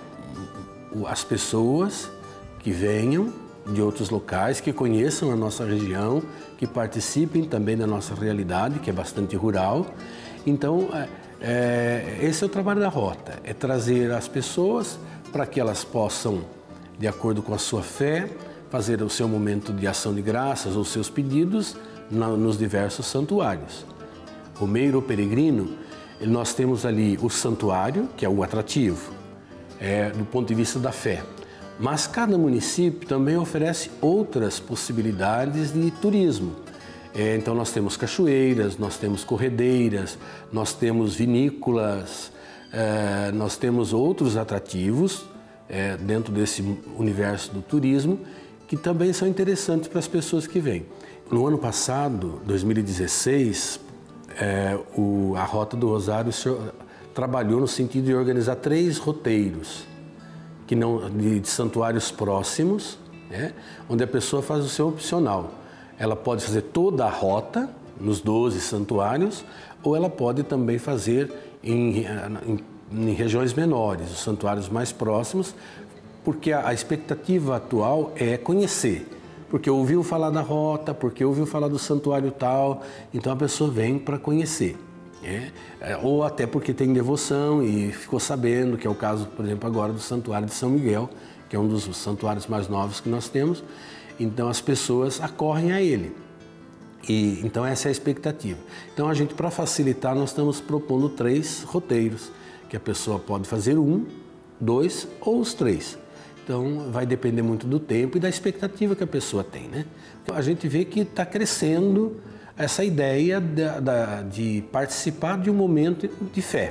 as pessoas que venham de outros locais, que conheçam a nossa região, que participem também da nossa realidade, que é bastante rural. Então, esse é o trabalho da Rota, é trazer as pessoas para que elas possam, de acordo com a sua fé, fazer o seu momento de ação de graças ou seus pedidos nos diversos santuários. Romeiro ou peregrino, nós temos ali o santuário, que é o atrativo, do ponto de vista da fé. Mas cada município também oferece outras possibilidades de turismo. Então nós temos cachoeiras, nós temos corredeiras, nós temos vinícolas, nós temos outros atrativos dentro desse universo do turismo que também são interessantes para as pessoas que vêm. No ano passado, 2016, a Rota do Rosário trabalhou no sentido de organizar 3 roteiros de santuários próximos, onde a pessoa faz o seu opcional. Ela pode fazer toda a rota nos 12 santuários, ou ela pode também fazer em regiões menores, os santuários mais próximos, porque a expectativa atual é conhecer, porque ouviu falar da rota, porque ouviu falar do santuário tal, então a pessoa vem para conhecer. Ou até porque tem devoção e ficou sabendo, que é o caso, por exemplo, agora do Santuário de São Miguel, que é um dos santuários mais novos que nós temos. Então as pessoas acorrem a ele. E então essa é a expectativa. Então a gente, para facilitar, nós estamos propondo 3 roteiros, que a pessoa pode fazer 1, 2 ou os 3. Então vai depender muito do tempo e da expectativa que a pessoa tem, né? A gente vê que está crescendo essa ideia de participar de um momento de fé.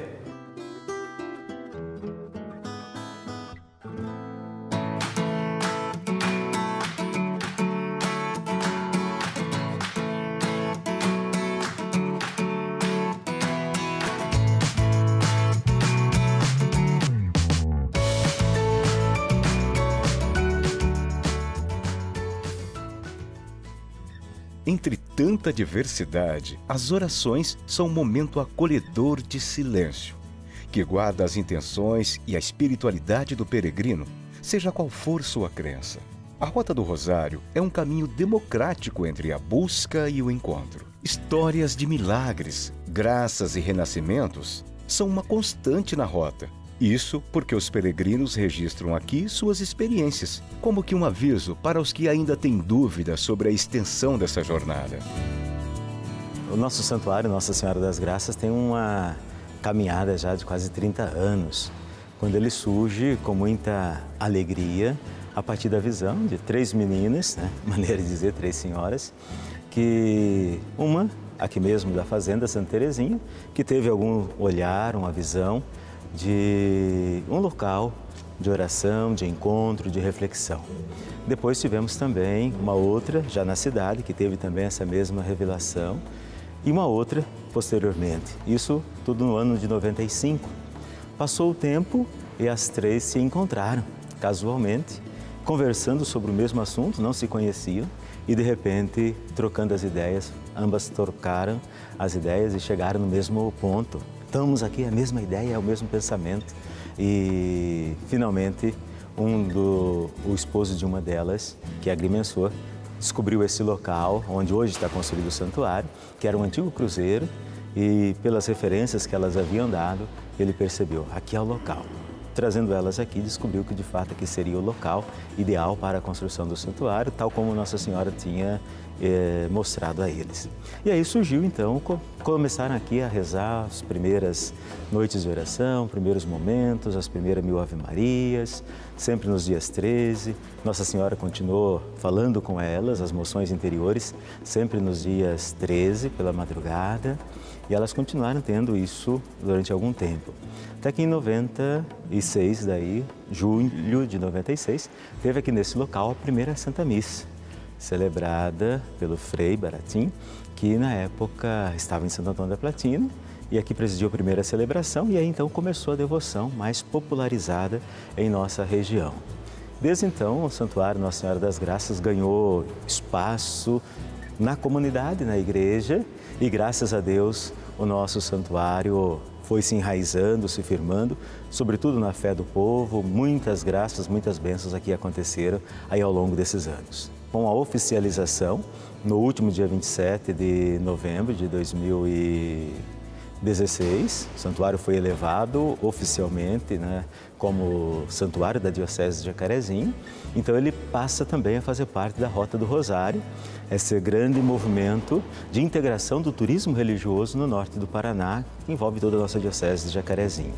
Entre tanta diversidade, as orações são um momento acolhedor de silêncio, que guarda as intenções e a espiritualidade do peregrino, seja qual for sua crença. A Rota do Rosário é um caminho democrático entre a busca e o encontro. Histórias de milagres, graças e renascimentos são uma constante na rota. Isso porque os peregrinos registram aqui suas experiências, como que um aviso para os que ainda têm dúvidas sobre a extensão dessa jornada. O nosso santuário, Nossa Senhora das Graças, tem uma caminhada já de quase 30 anos, quando ele surge com muita alegria a partir da visão de 3 meninas, né? Maneira de dizer, 3 senhoras, que uma, aqui mesmo da Fazenda Santa Terezinha, que teve algum olhar, uma visão de um local de oração, de encontro, de reflexão. Depois tivemos também uma outra, já na cidade, que teve também essa mesma revelação, e uma outra posteriormente. Isso tudo no ano de 95. Passou o tempo e as 3 se encontraram, casualmente, conversando sobre o mesmo assunto, não se conheciam, e de repente, trocando as ideias, ambas trocaram as ideias e chegaram no mesmo ponto. Estamos aqui, a mesma ideia, o mesmo pensamento. E, finalmente, o esposo de uma delas, que é agrimensor, descobriu esse local onde hoje está construído o santuário, que era um antigo cruzeiro, e pelas referências que elas haviam dado, ele percebeu, aqui é o local. Trazendo elas aqui, descobriu que de fato aqui seria o local ideal para a construção do santuário, tal como Nossa Senhora tinha mostrado a eles. E aí surgiu então, começaram aqui a rezar as primeiras noites de oração, primeiros momentos, as primeiras 1000 Ave-Marias, sempre nos dias 13. Nossa Senhora continuou falando com elas, as moções interiores, sempre nos dias 13, pela madrugada, e elas continuaram tendo isso durante algum tempo. Até que em 96, daí, julho de 96, teve aqui nesse local a primeira Santa Missa, celebrada pelo Frei Baratim, que na época estava em Santo Antônio da Platina, e aqui presidiu a primeira celebração, e aí então começou a devoção mais popularizada em nossa região. Desde então, o Santuário Nossa Senhora das Graças ganhou espaço na comunidade, na igreja, e graças a Deus o nosso santuário foi se enraizando, se firmando, sobretudo na fé do povo. Muitas graças, muitas bênçãos aqui aconteceram aí ao longo desses anos. Com a oficialização, no último dia 27 de novembro de 2016, o santuário foi elevado oficialmente, né, como santuário da Diocese de Jacarezinho. Então ele passa também a fazer parte da Rota do Rosário, esse grande movimento de integração do turismo religioso no norte do Paraná, que envolve toda a nossa Diocese de Jacarezinho.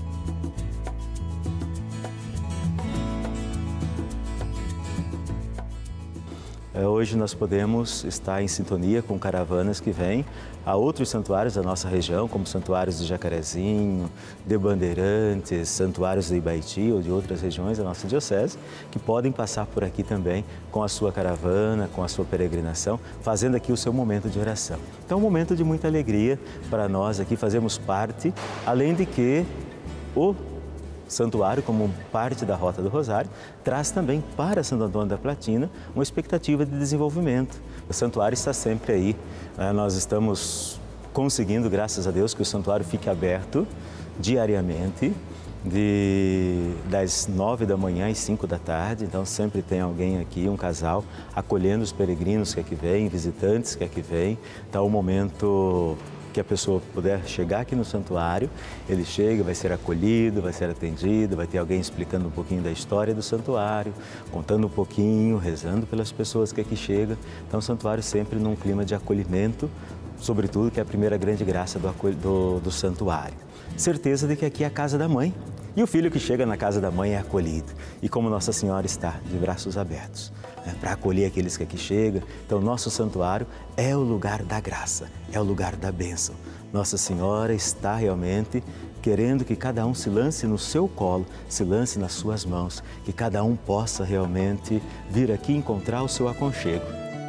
Hoje nós podemos estar em sintonia com caravanas que vêm a outros santuários da nossa região, como santuários de Jacarezinho, de Bandeirantes, santuários de Ibaiti ou de outras regiões da nossa diocese, que podem passar por aqui também com a sua caravana, com a sua peregrinação, fazendo aqui o seu momento de oração. Então, um momento de muita alegria para nós aqui, fazemos parte, além de que o santuário, como parte da Rota do Rosário, traz também para Santo Antônio da Platina uma expectativa de desenvolvimento. O santuário está sempre aí. Nós estamos conseguindo, graças a Deus, que o santuário fique aberto diariamente, das 9 da manhã às 5 da tarde. Então sempre tem alguém aqui, um casal, acolhendo os peregrinos que aqui vêm, visitantes que aqui vêm. Está um momento que a pessoa puder chegar aqui no santuário, ele chega, vai ser acolhido, vai ser atendido, vai ter alguém explicando um pouquinho da história do santuário, contando um pouquinho, rezando pelas pessoas que aqui chegam. Então, o santuário sempre num clima de acolhimento, sobretudo, que é a primeira grande graça do santuário. Certeza de que aqui é a casa da mãe. E o filho que chega na casa da mãe é acolhido. E como Nossa Senhora está de braços abertos, né, para acolher aqueles que aqui chegam. Então, nosso santuário é o lugar da graça, é o lugar da bênção. Nossa Senhora está realmente querendo que cada um se lance no seu colo, se lance nas suas mãos, que cada um possa realmente vir aqui encontrar o seu aconchego.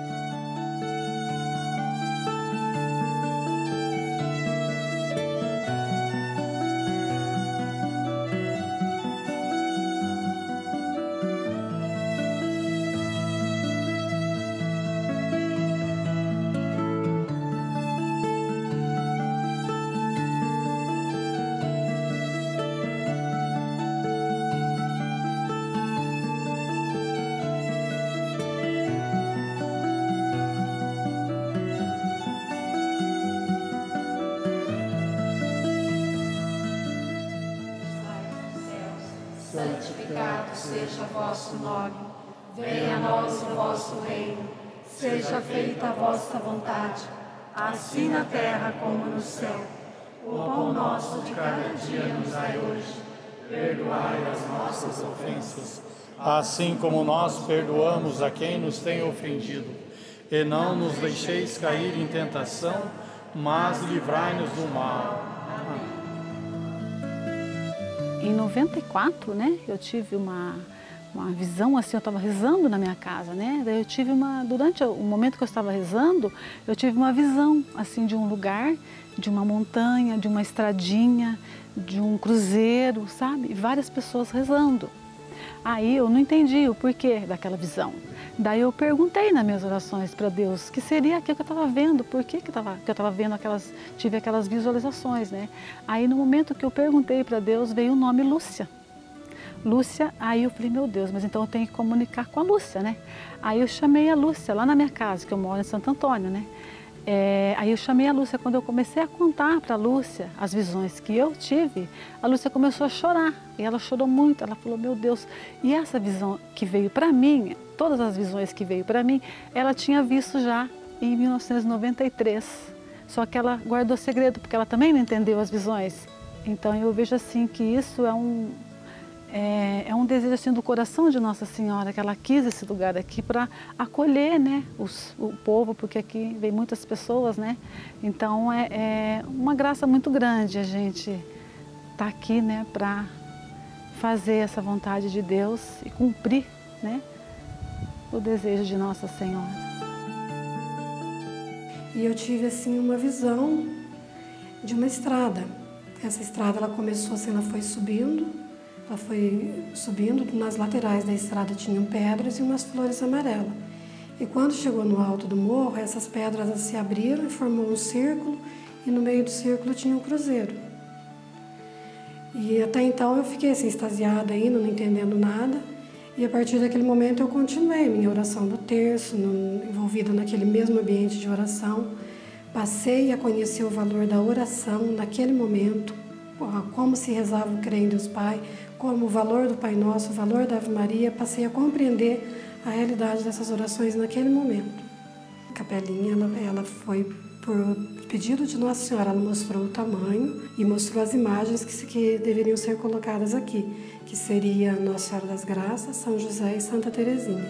Santificado seja o vosso nome, venha a nós o vosso reino, seja feita a vossa vontade, assim na terra como no céu. O pão nosso de cada dia nos dai hoje, perdoai as nossas ofensas, assim como nós perdoamos a quem nos tem ofendido. E não nos deixeis cair em tentação, mas livrai-nos do mal. Em 94, né, eu tive uma visão assim, eu estava rezando na minha casa, né, daí eu tive durante o momento que eu estava rezando, eu tive uma visão, assim, de um lugar, de uma montanha, de uma estradinha, de um cruzeiro, sabe, e várias pessoas rezando. Aí eu não entendi o porquê daquela visão. Daí eu perguntei nas minhas orações para Deus que seria aquilo que eu estava vendo, por que eu estava vendo tive aquelas visualizações, né? Aí no momento que eu perguntei para Deus, veio o nome Lúcia. Lúcia, aí eu falei, meu Deus, mas então eu tenho que comunicar com a Lúcia, né? Aí eu chamei a Lúcia lá na minha casa, que eu moro em Santo Antônio, né? Aí eu chamei a Lúcia, quando eu comecei a contar para a Lúcia as visões que eu tive, a Lúcia começou a chorar, e ela chorou muito, ela falou, meu Deus, e essa visão que veio para mim, todas as visões que veio para mim, ela tinha visto já em 1993, só que ela guardou segredo, porque ela também não entendeu as visões. Então eu vejo assim que isso é um desejo assim do coração de Nossa Senhora, que ela quis esse lugar aqui para acolher, né, o povo, porque aqui vem muitas pessoas, né? Então é uma graça muito grande a gente estar aqui, né, para fazer essa vontade de Deus e cumprir, né, o desejo de Nossa Senhora. E eu tive assim uma visão de uma estrada. Essa estrada ela começou assim, ela foi subindo, nas laterais da estrada tinham pedras e umas flores amarelas. E quando chegou no alto do morro, essas pedras se abriram e formou um círculo, e no meio do círculo tinha um cruzeiro. E até então eu fiquei assim, extasiada ainda, não entendendo nada. E a partir daquele momento eu continuei minha oração do terço, envolvida naquele mesmo ambiente de oração. Passei a conhecer o valor da oração naquele momento, como se rezava o Creio em Deus Pai, como o valor do Pai Nosso, o valor da Ave Maria. Passei a compreender a realidade dessas orações naquele momento. A capelinha, ela foi por pedido de Nossa Senhora, ela mostrou o tamanho e mostrou as imagens que deveriam ser colocadas aqui, que seria Nossa Senhora das Graças, São José e Santa Teresinha.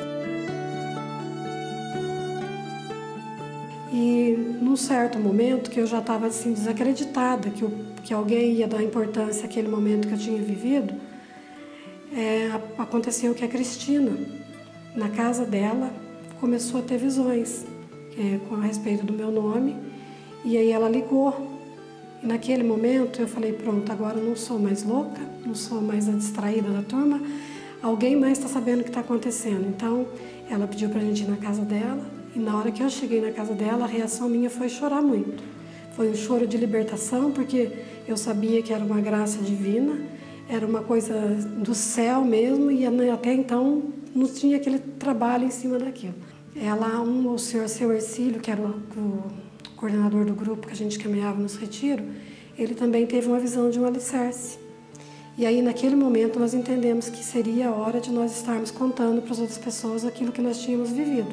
E num certo momento que eu já estava assim desacreditada que alguém ia dar importância àquele momento que eu tinha vivido, aconteceu que a Cristina, na casa dela, começou a ter visões com a respeito do meu nome, e aí ela ligou. E naquele momento eu falei, pronto, agora eu não sou mais louca, não sou mais a distraída da turma, alguém mais está sabendo o que está acontecendo. Então ela pediu para a gente ir na casa dela, e na hora que eu cheguei na casa dela, a reação minha foi chorar muito. Foi um choro de libertação, porque eu sabia que era uma graça divina, era uma coisa do céu mesmo, e até então não tinha aquele trabalho em cima daquilo. O senhor Seu Ercílio, que era coordenador do grupo que a gente caminhava nos retiros, ele também teve uma visão de um alicerce. E aí, naquele momento, nós entendemos que seria a hora de nós estarmos contando para as outras pessoas aquilo que nós tínhamos vivido.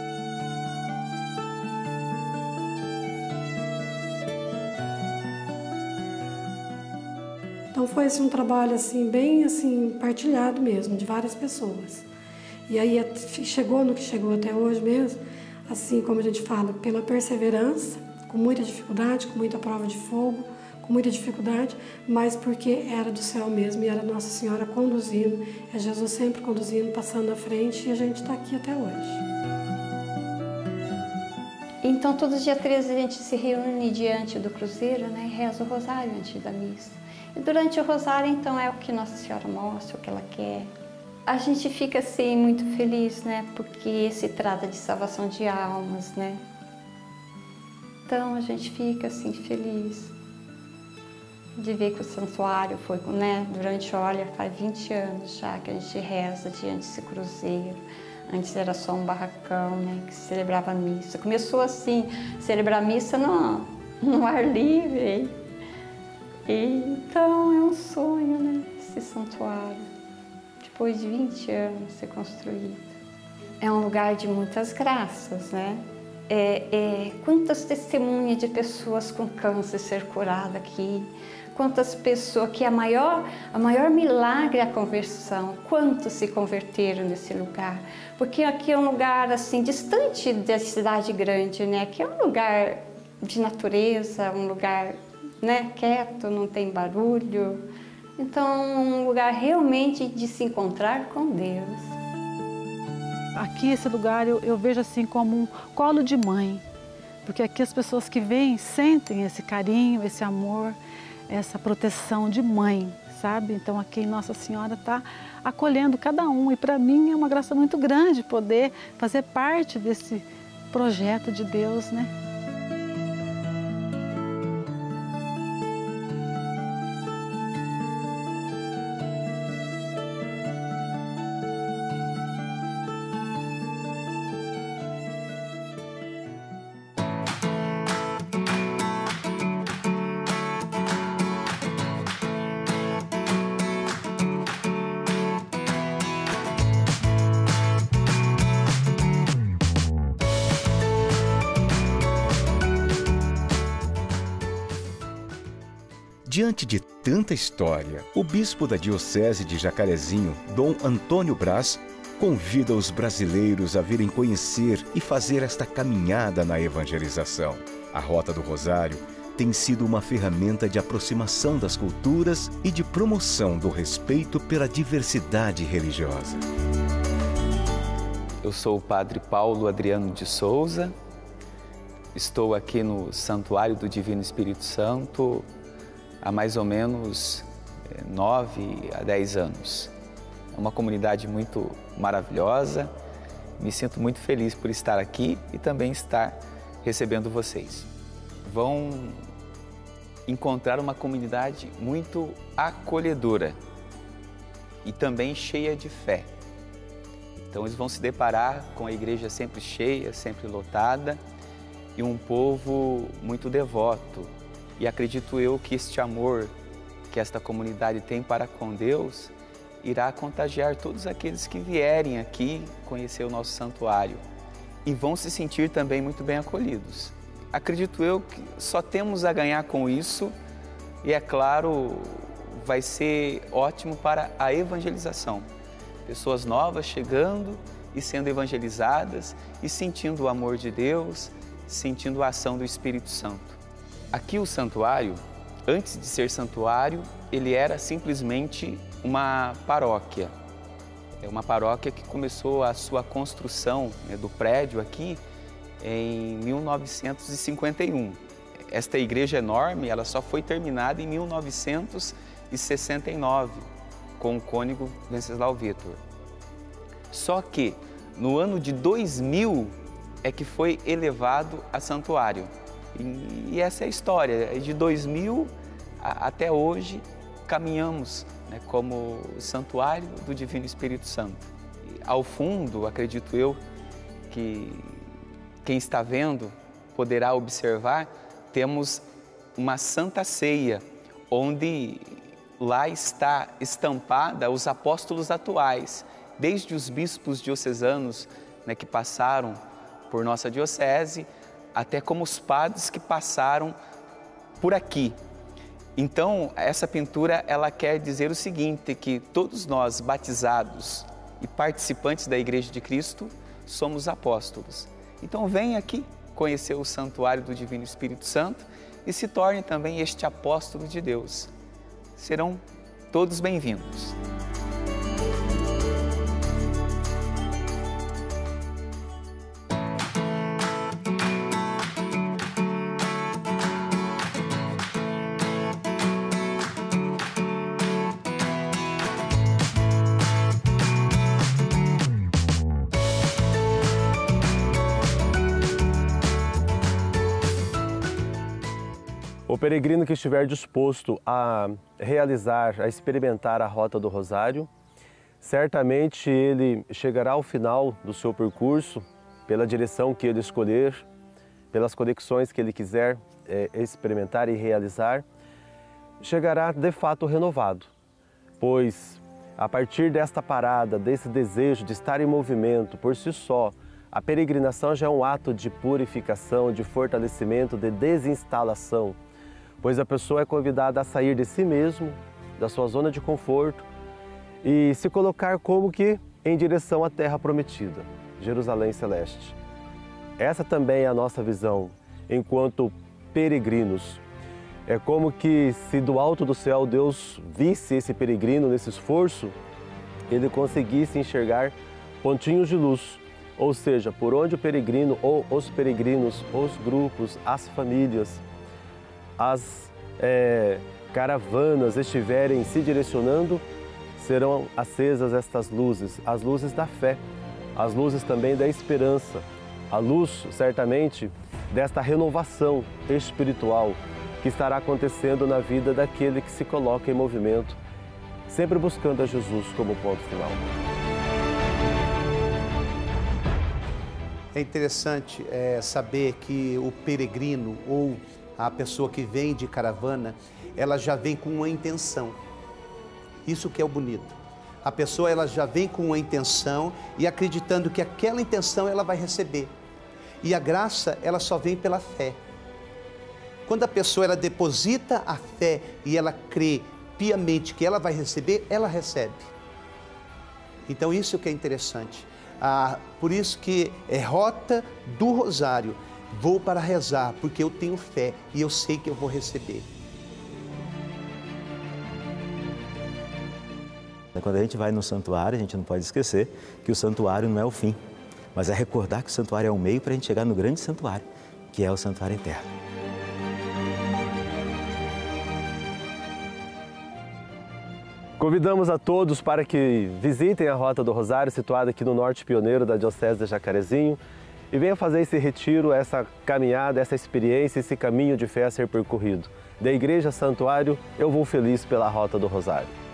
Então foi assim, um trabalho assim, bem assim, partilhado mesmo, de várias pessoas. E aí chegou no que chegou até hoje mesmo, assim como a gente fala, pela perseverança, com muita dificuldade, com muita prova de fogo, com muita dificuldade, mas porque era do céu mesmo e era Nossa Senhora conduzindo, é Jesus sempre conduzindo, passando à frente, e a gente está aqui até hoje. Então, todo dia 13 a gente se reúne diante do cruzeiro, né, e reza o rosário antes da missa. E durante o rosário, então, é o que Nossa Senhora mostra, o que ela quer. A gente fica, assim, muito feliz, né, porque se trata de salvação de almas, né. Então, a gente fica, assim, feliz de ver que o santuário foi, né, durante, olha, faz 20 anos já que a gente reza diante desse cruzeiro. Antes era só um barracão, né, que celebrava a missa. Começou assim, celebrar a missa no ar livre. E, então é um sonho, né, esse santuário, depois de 20 anos ser construído. É um lugar de muitas graças, né? Quantas testemunhas de pessoas com câncer ser curadas aqui, quantas pessoas que a maior milagre é a conversão, quantos se converteram nesse lugar, porque aqui é um lugar assim distante da cidade grande, né? Aqui é um lugar de natureza, um lugar, né, quieto, não tem barulho, então um lugar realmente de se encontrar com Deus. Aqui, esse lugar, eu vejo assim como um colo de mãe, porque aqui as pessoas que vêm sentem esse carinho, esse amor, essa proteção de mãe, sabe? Então aqui Nossa Senhora está acolhendo cada um, e para mim é uma graça muito grande poder fazer parte desse projeto de Deus, né? Diante de tanta história, o bispo da Diocese de Jacarezinho, Dom Antônio Braz, convida os brasileiros a virem conhecer e fazer esta caminhada na evangelização. A Rota do Rosário tem sido uma ferramenta de aproximação das culturas e de promoção do respeito pela diversidade religiosa. Eu sou o Padre Paulo Adriano de Souza, estou aqui no Santuário do Divino Espírito Santo há mais ou menos 9 a 10 anos. É uma comunidade muito maravilhosa, me sinto muito feliz por estar aqui e também estar recebendo vocês. Vão encontrar uma comunidade muito acolhedora e também cheia de fé. Então eles vão se deparar com a igreja sempre cheia, sempre lotada e um povo muito devoto. E acredito eu que este amor que esta comunidade tem para com Deus irá contagiar todos aqueles que vierem aqui conhecer o nosso santuário e vão se sentir também muito bem acolhidos. Acredito eu que só temos a ganhar com isso e, é claro, vai ser ótimo para a evangelização. Pessoas novas chegando e sendo evangelizadas e sentindo o amor de Deus, sentindo a ação do Espírito Santo. Aqui o santuário, antes de ser santuário, ele era simplesmente uma paróquia. É uma paróquia que começou a sua construção, né, do prédio aqui em 1951. Esta igreja enorme, ela só foi terminada em 1969, com o cônego Venceslau Vitor. Só que no ano de 2000 é que foi elevado a santuário. E essa é a história, de 2000 até hoje caminhamos, né, como santuário do Divino Espírito Santo. E, ao fundo, acredito eu, que quem está vendo poderá observar, temos uma Santa Ceia, onde lá está estampada os apóstolos atuais, desde os bispos diocesanos, né, que passaram por nossa diocese, até como os padres que passaram por aqui. Então, essa pintura, ela quer dizer o seguinte, que todos nós batizados e participantes da Igreja de Cristo somos apóstolos. Então, venha aqui conhecer o Santuário do Divino Espírito Santo e se torne também este apóstolo de Deus. Serão todos bem-vindos. O peregrino que estiver disposto a realizar, a experimentar a Rota do Rosário, certamente ele chegará ao final do seu percurso, pela direção que ele escolher, pelas conexões que ele quiser experimentar e realizar, chegará de fato renovado, pois a partir desta parada, desse desejo de estar em movimento por si só, a peregrinação já é um ato de purificação, de fortalecimento, de desinstalação, pois a pessoa é convidada a sair de si mesmo, da sua zona de conforto e se colocar como que em direção à terra prometida, Jerusalém Celeste. Essa também é a nossa visão enquanto peregrinos. É como que se do alto do céu Deus visse esse peregrino nesse esforço, ele conseguisse enxergar pontinhos de luz, ou seja, por onde o peregrino ou os peregrinos, os grupos, as famílias, as caravanas estiverem se direcionando, serão acesas estas luzes, as luzes da fé, as luzes também da esperança, a luz, certamente, desta renovação espiritual que estará acontecendo na vida daquele que se coloca em movimento, sempre buscando a Jesus como ponto final. É interessante saber que o peregrino ou a pessoa que vem de caravana, ela já vem com uma intenção. Isso que é o bonito. A pessoa ela já vem com uma intenção e acreditando que aquela intenção ela vai receber. E a graça ela só vem pela fé. Quando a pessoa ela deposita a fé e ela crê piamente que ela vai receber, ela recebe. Então isso que é interessante. Por isso que é Rota do Rosário. Vou para rezar, porque eu tenho fé e eu sei que eu vou receber. Quando a gente vai no santuário, a gente não pode esquecer que o santuário não é o fim, mas é recordar que o santuário é o meio para a gente chegar no grande santuário, que é o santuário eterno. Convidamos a todos para que visitem a Rota do Rosário, situada aqui no Norte Pioneiro da Diocese de Jacarezinho, e venha fazer esse retiro, essa caminhada, essa experiência, esse caminho de fé a ser percorrido. Da Igreja Santuário, eu vou feliz pela Rota do Rosário.